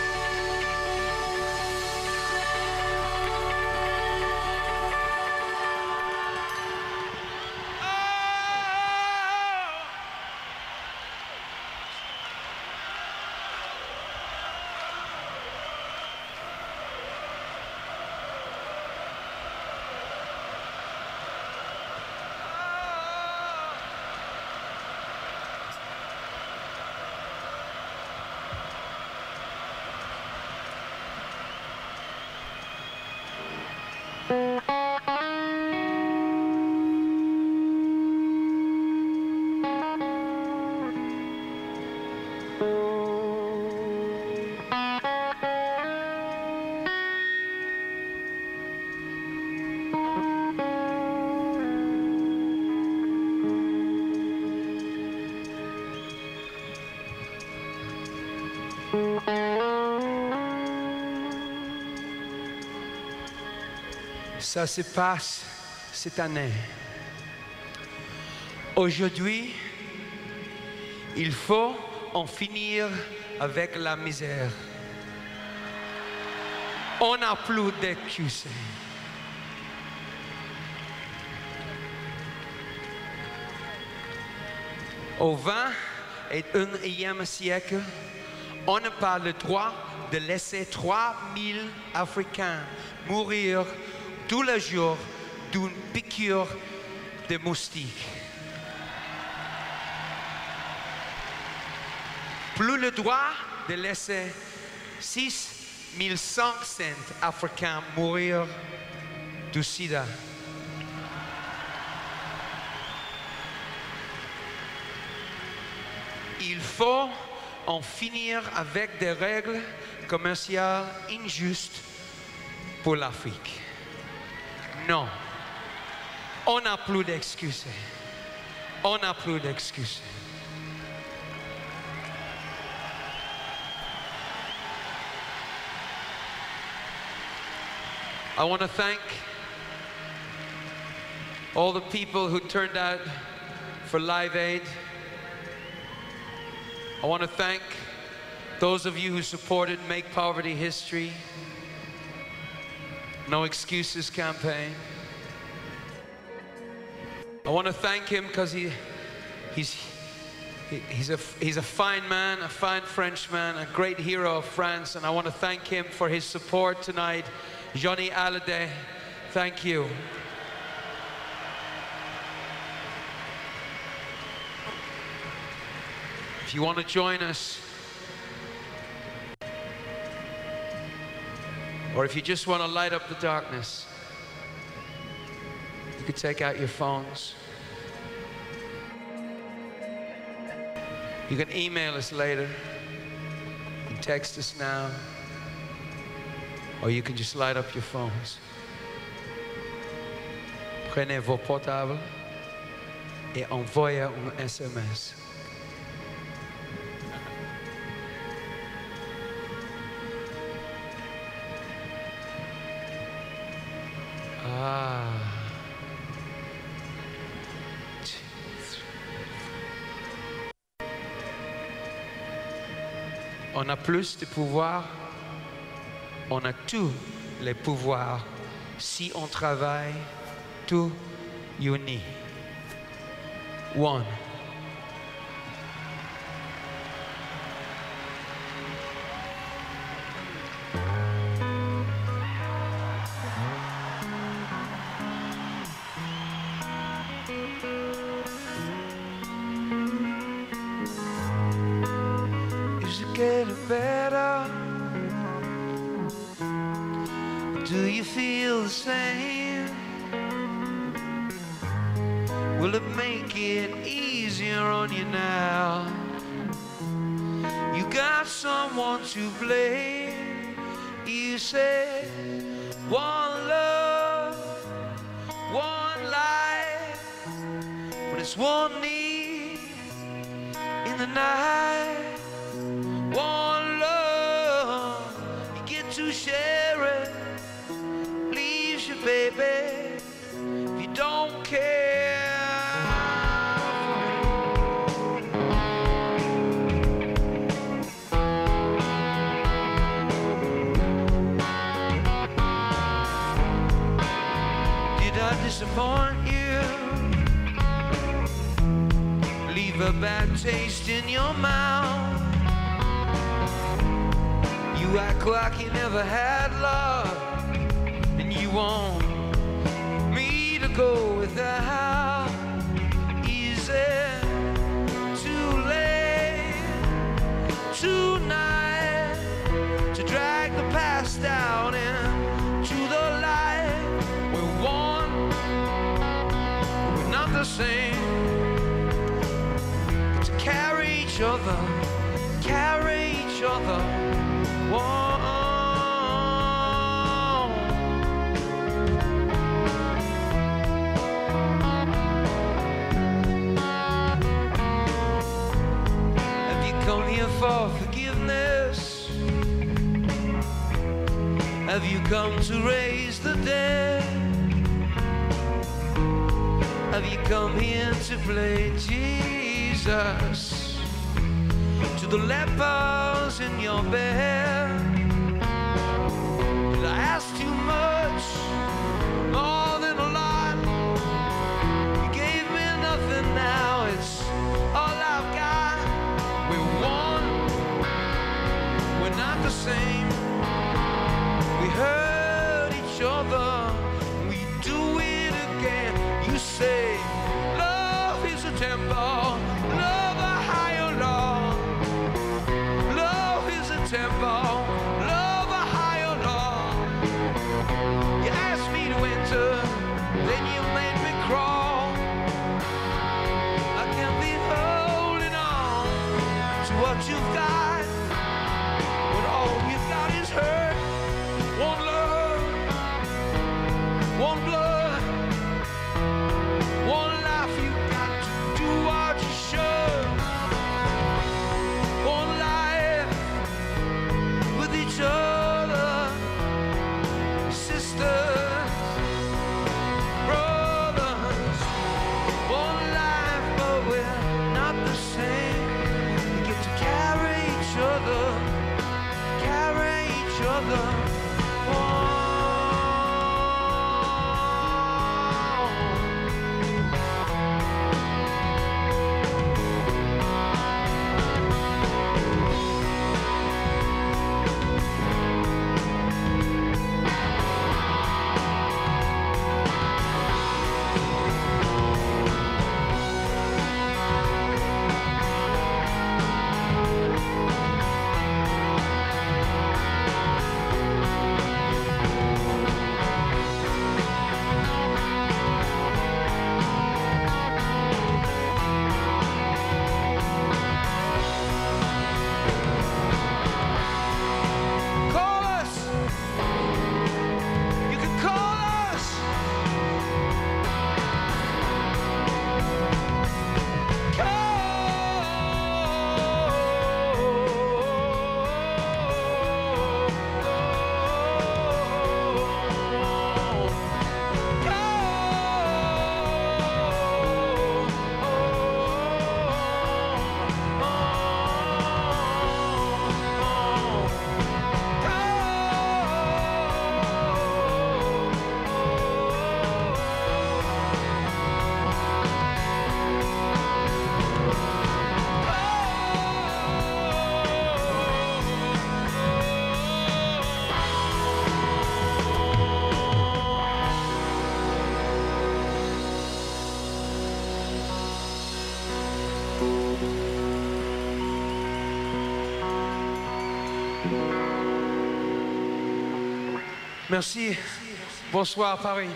Ça se passe cette année. Aujourd'hui, il faut en finir avec la misère. On n'a plus d'excuses. Au XXIe siècle, on n'a pas le droit de laisser 3000 Africains mourir tous les jours d'une piqûre de moustique. Plus le droit de laisser 6500 Africains mourir du sida. Il faut en finir avec des règles commerciales injustes pour l'Afrique. Non, on n'a plus d'excuses. On n'a plus d'excuses. I want to thank all the people who turned out for Live Aid. I want to thank those of you who supported Make Poverty History, No Excuses campaign. I want to thank him because he's a fine man, a fine Frenchman, a great hero of France, and I want to thank him for his support tonight. Johnny Hallyday, thank you. If you want to join us, or if you just want to light up the darkness, you could take out your phones. You can email us later, you can text us now, or you can just light up your phones. Prenez vos portables et envoyez un SMS. On a plus de pouvoir, on a tous les pouvoirs si on travaille tout unis. One. Getting better? Do you feel the same? Will it make it easier on you now? You got someone to blame. You said one love, one life, but it's one need in the night. One love, you get to share it. Leaves you, baby, if you don't care. a bad taste in your mouth. You act like you never had love, and you want me to go without. Is it too late tonight to drag the past down into the light? We're one, we're not the same. To carry each other, carry each other. Whoa. Have you come here for forgiveness? Have you come to raise the dead? Have you come here to play Jesus to the lepers in your bed? Did I ask too much, more than a lot? You gave me nothing, now it's all I've got. We're one, we're not the same. We hurt each other, we do it again. You say love is a temple, love a higher law. Love is a temple, love a higher law. You asked me to enter, then you made me crawl. I can't be holding on to what you've got, when all you've got is hurt. One love, one blood, one life. You got to do what you should. One life with each other, sisters, brothers. One life, but we're not the same. We get to carry each other, carry each other. Merci. Bonsoir Paris.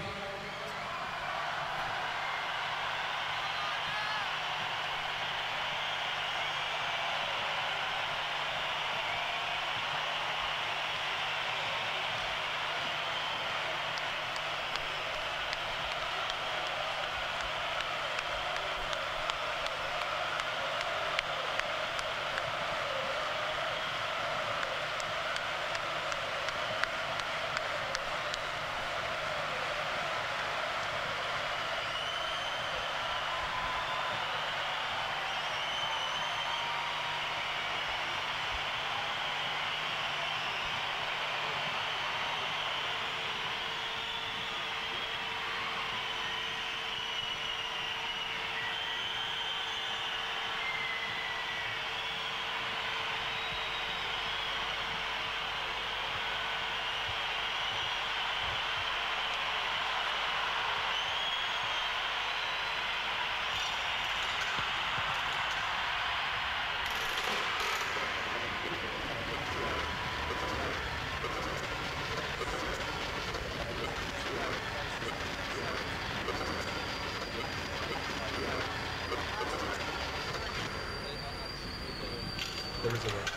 There is a way.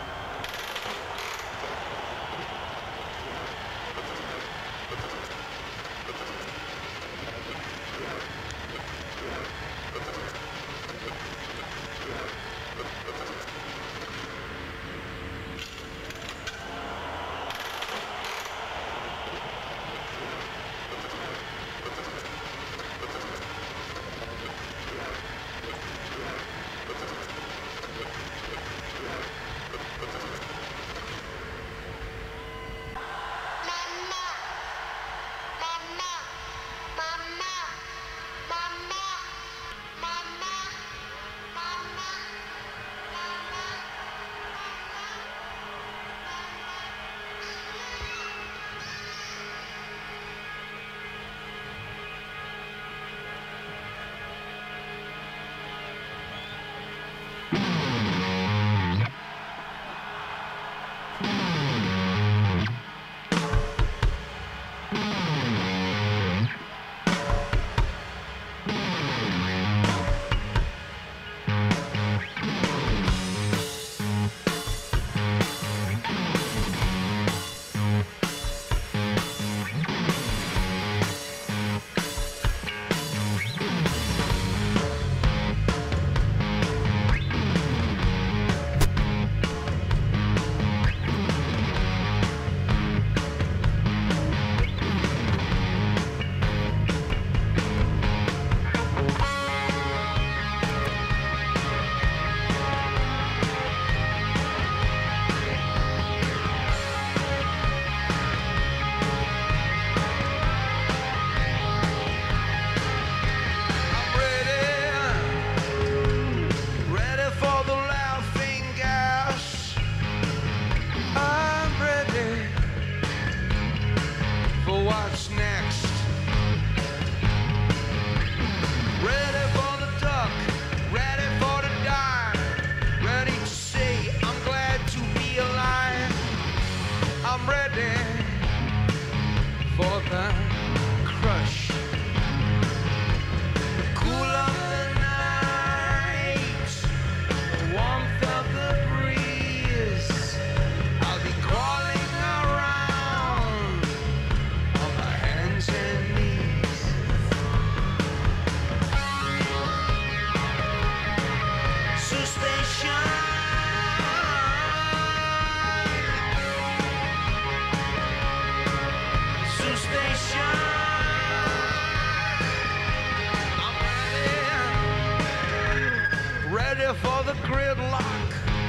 For the gridlock,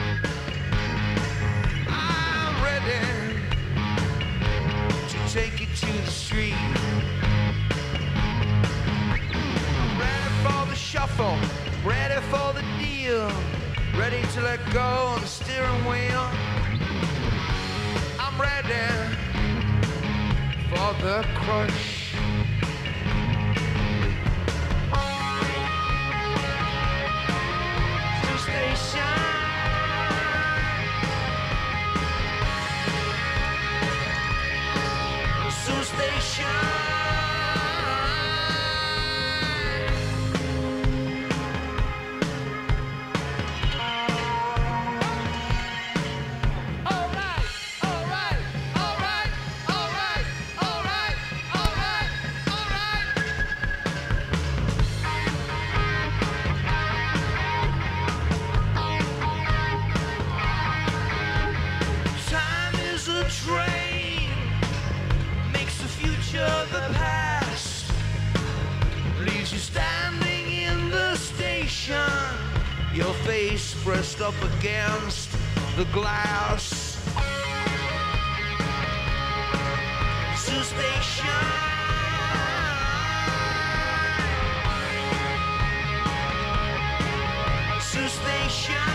I'm ready to take you to the street. I'm ready for the shuffle, ready for the deal, ready to let go of the steering wheel. I'm ready for the crush. Train makes the future the past, leaves you standing in the station, your face pressed up against the glass. To station, to station.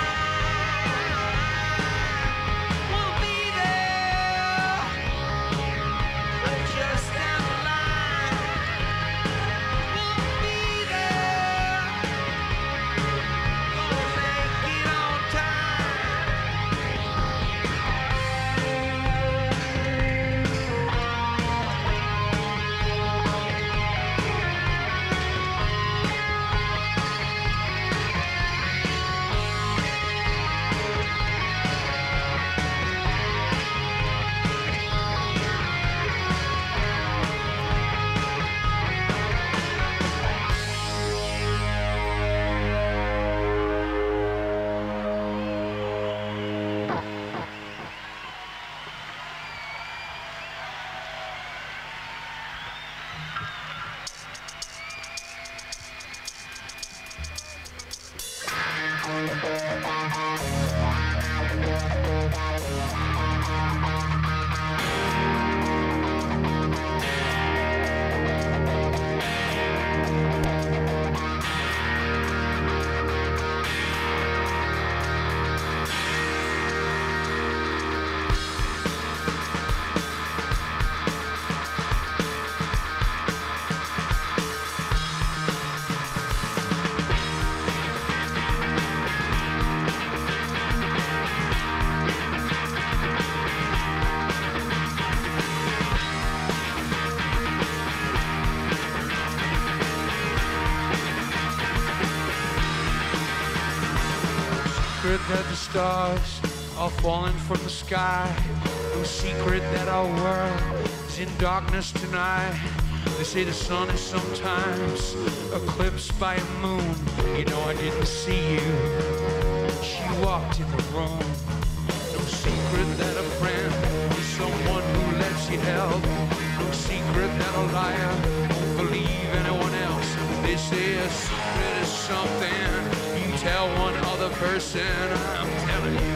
that the stars are falling from the sky. No secret that our world is in darkness tonight. They say the sun is sometimes eclipsed by a moon. You know I didn't see you. She walked in the room. No secret that a friend is someone who lets you help. No secret that a liar won't believe anyone else. They say a secret is something you tell one other person. I'm telling you,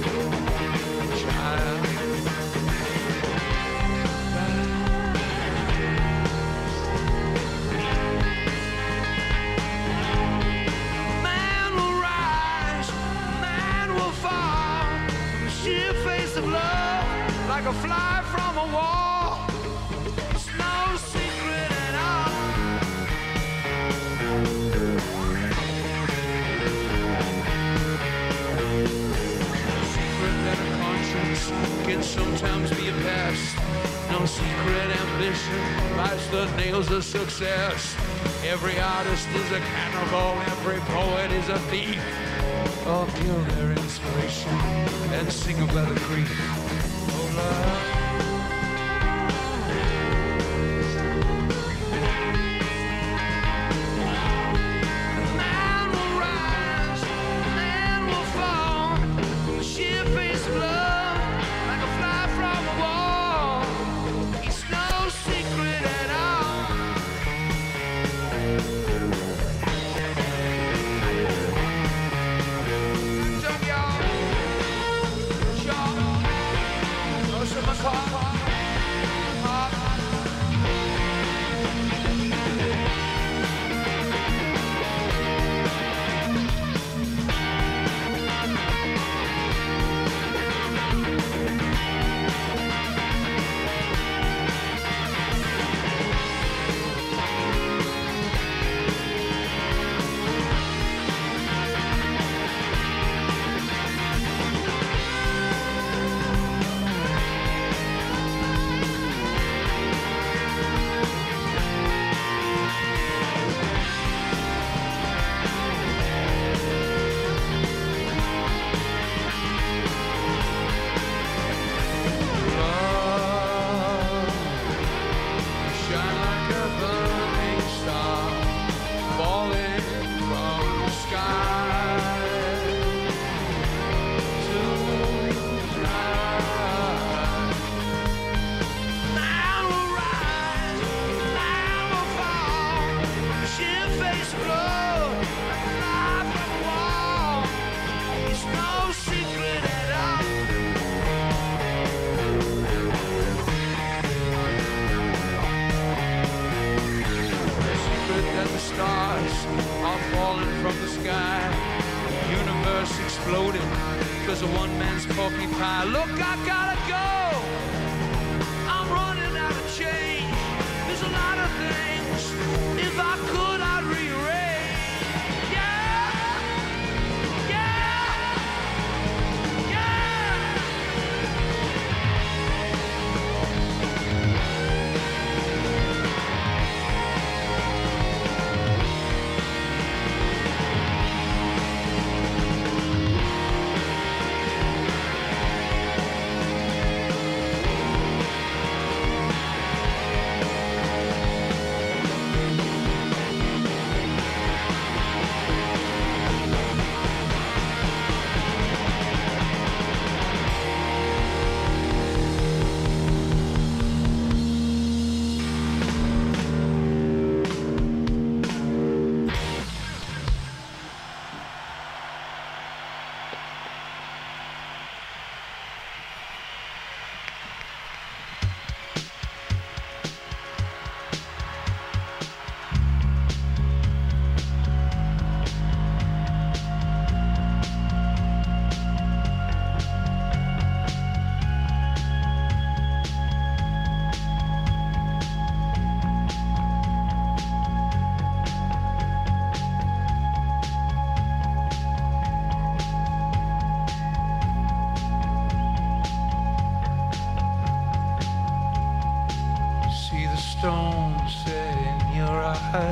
child. Man will rise, man will fall. From the sheer face of love, like a fly from a wall. It's no secret at all. Secret that a conscience can sometimes be a pest. No secret ambition lies the nails of success. Every artist is a cannibal, every poet is a thief. Oh, feel their inspiration and sing about the grief. Oh, love. Because of one man's porcupine. Look, I gotta go. I'm running out of change. There's a lot of things. If I could, I'd rearrange. Yeah, yeah, yeah.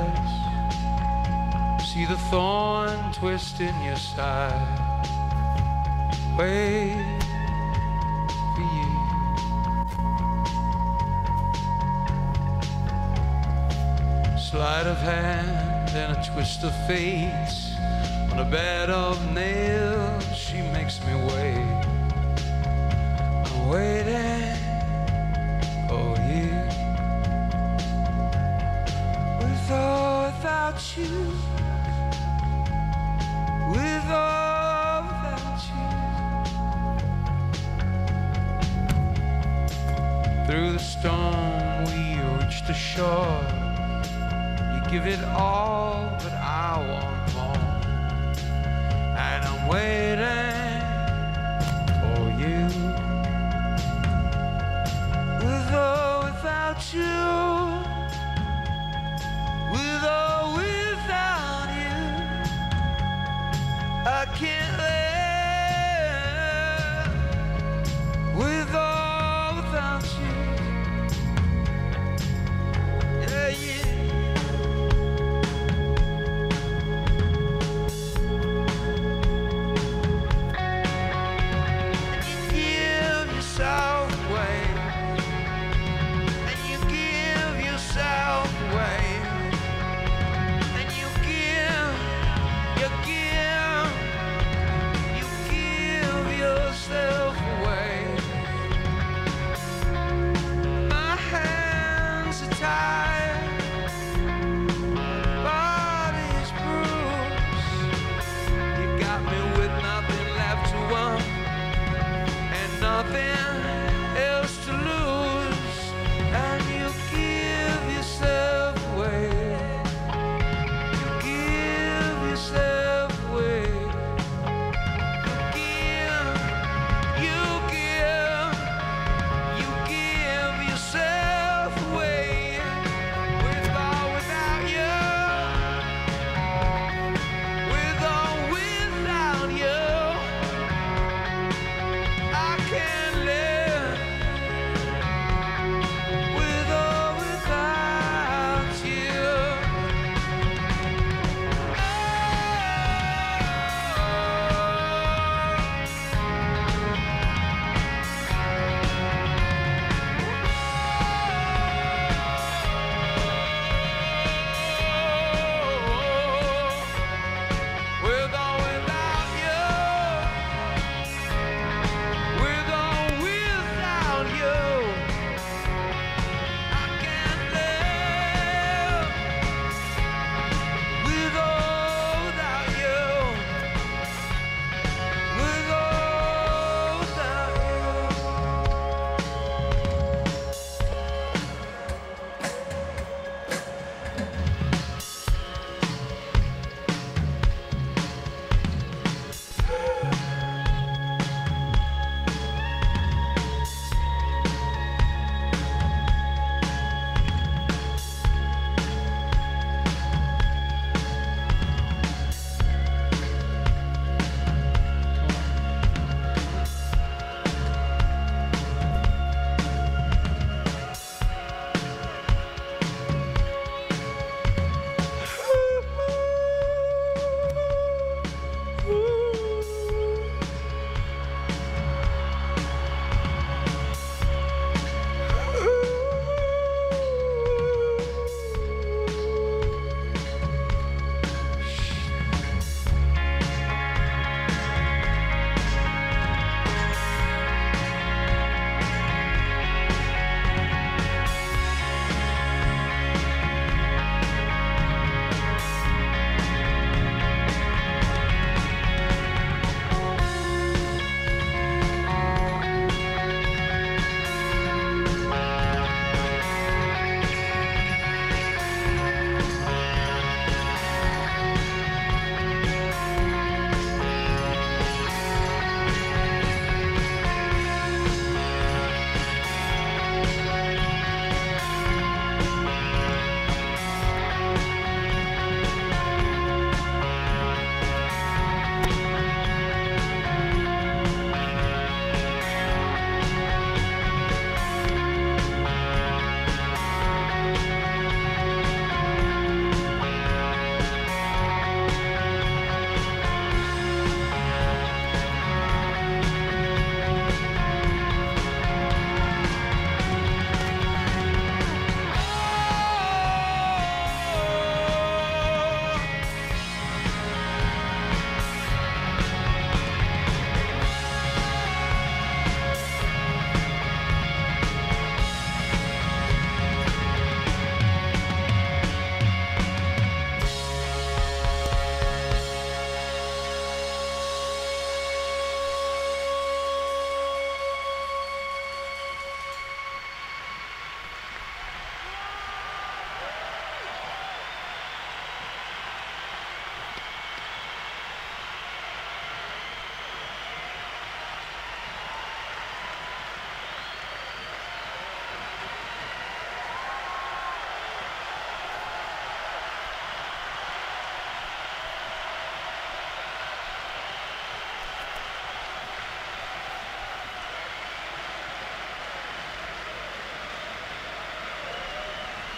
See the thorn twist in your side. wait for you. Sleight of hand and a twist of fate. On a bed of nails, she makes me wait. I'm waiting for you. With or without you. With or without you. Through the storm we reach the shore. You give it all, but I want more. And I'm waiting for you. With or without you. With or without you. I can't live. With or without you. Yeah, yeah.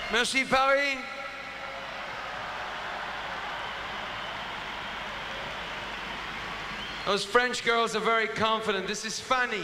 Merci, Paris. Those French girls are very confident. This is Fanny.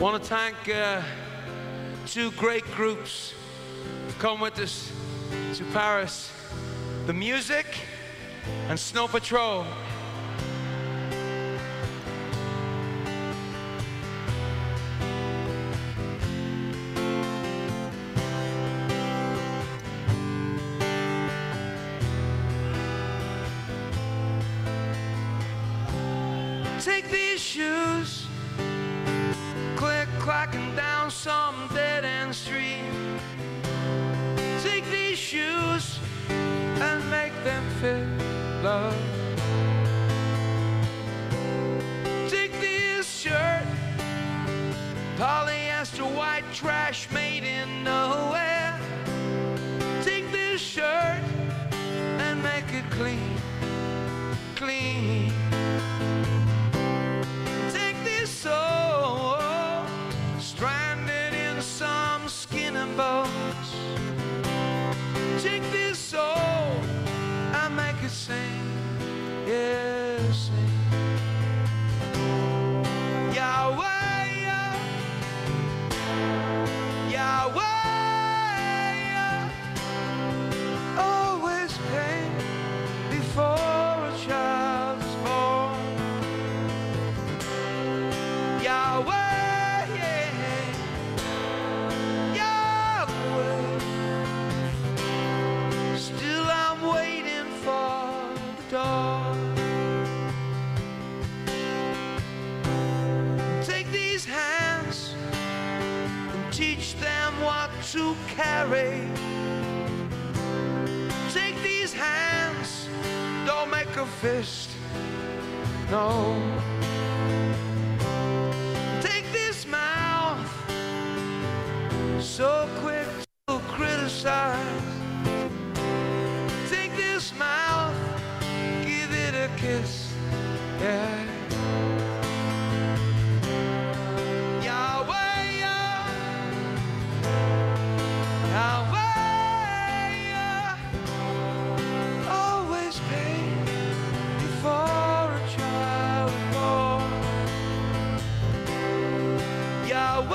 Want to thank two great groups who've come with us to Paris, The Music and Snow Patrol. Take these shoes, click clacking down some dead-end street. Take these shoes and make them fit love. Take this shirt, polyester white trash made in nowhere. Take this shirt and make it clean, clean. Soul stranded in some skin and bones. Take this soul and make it sing, yeah, sing. Yahweh, Yahweh, always pain before a child is born. Yahweh, Yahweh, still I'm waiting for the dawn. Take these hands and teach them what to carry. Take these hands, don't make a fist, no. So quick to criticize. Take this mouth, give it a kiss, yeah. Yahweh, Yahweh, always pain before a child is born. Yahweh,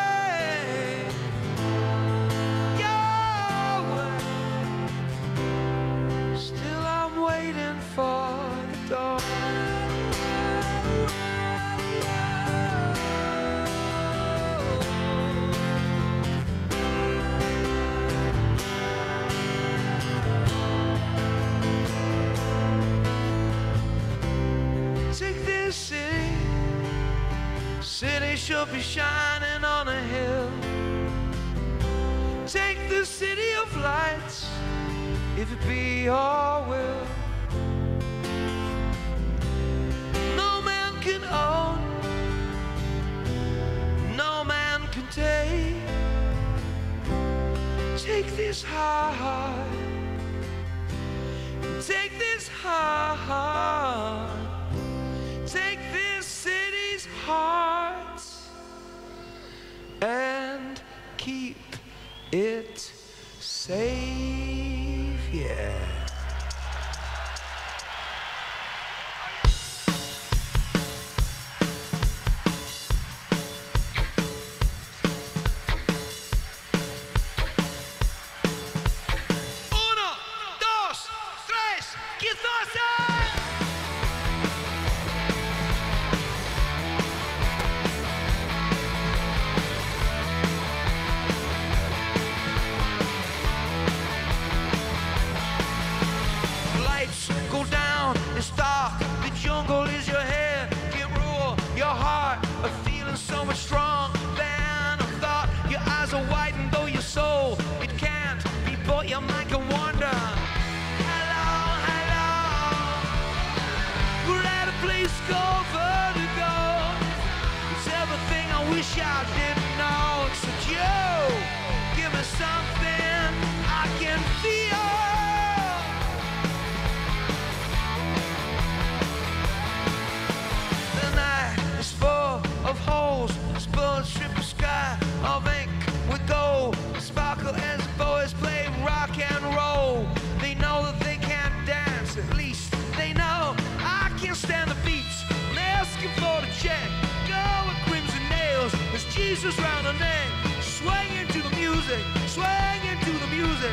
city should be shining on a hill. Take the city of lights, if it be your will. No man can own, no man can take. Take this heart, take this heart, take this city's heart and keep it safe, yeah. Uno, dos, tres, quizás. pieces round her neck, swinging to the music, swinging to the music.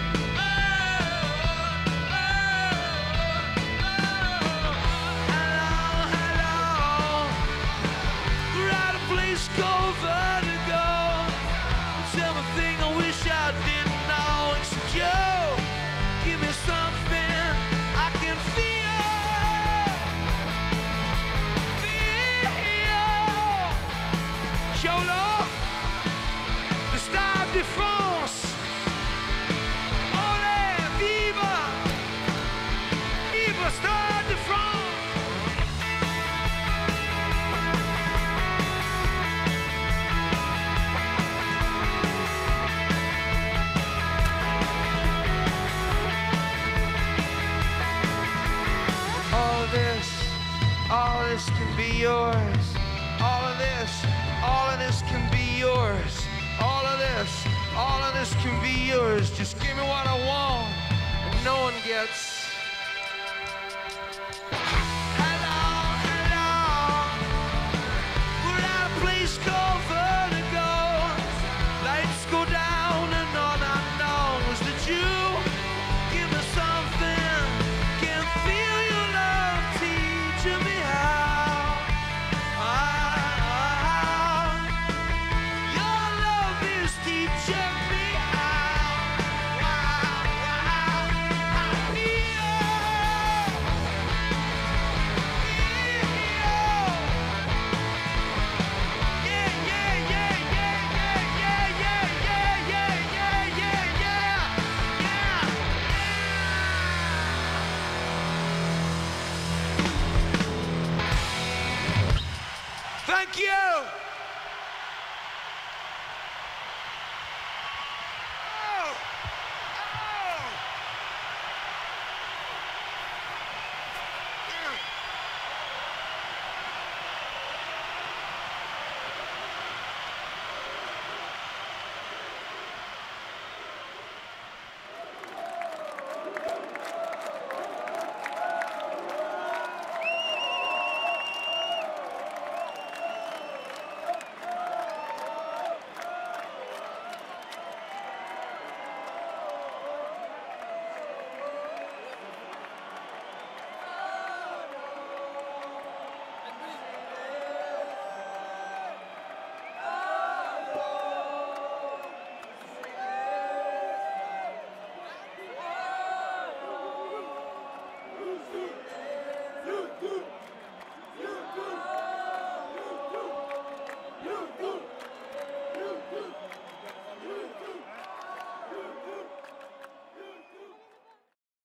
Place called Vertigo. It's everything I wish I didn't know. It's Joe. Give me something I can feel. Show love. The Stade de France. Olé, viva. Viva Stade de France. All of this can be yours. All of this can be yours. All of this can be yours. Just give me what I want, and no one gets. Hello, hello. We're at a place called Vertigo. Lights go down and all I know is that you give me something. Can feel your love teaching me how. Your love is teaching me how. I feel. Thank you!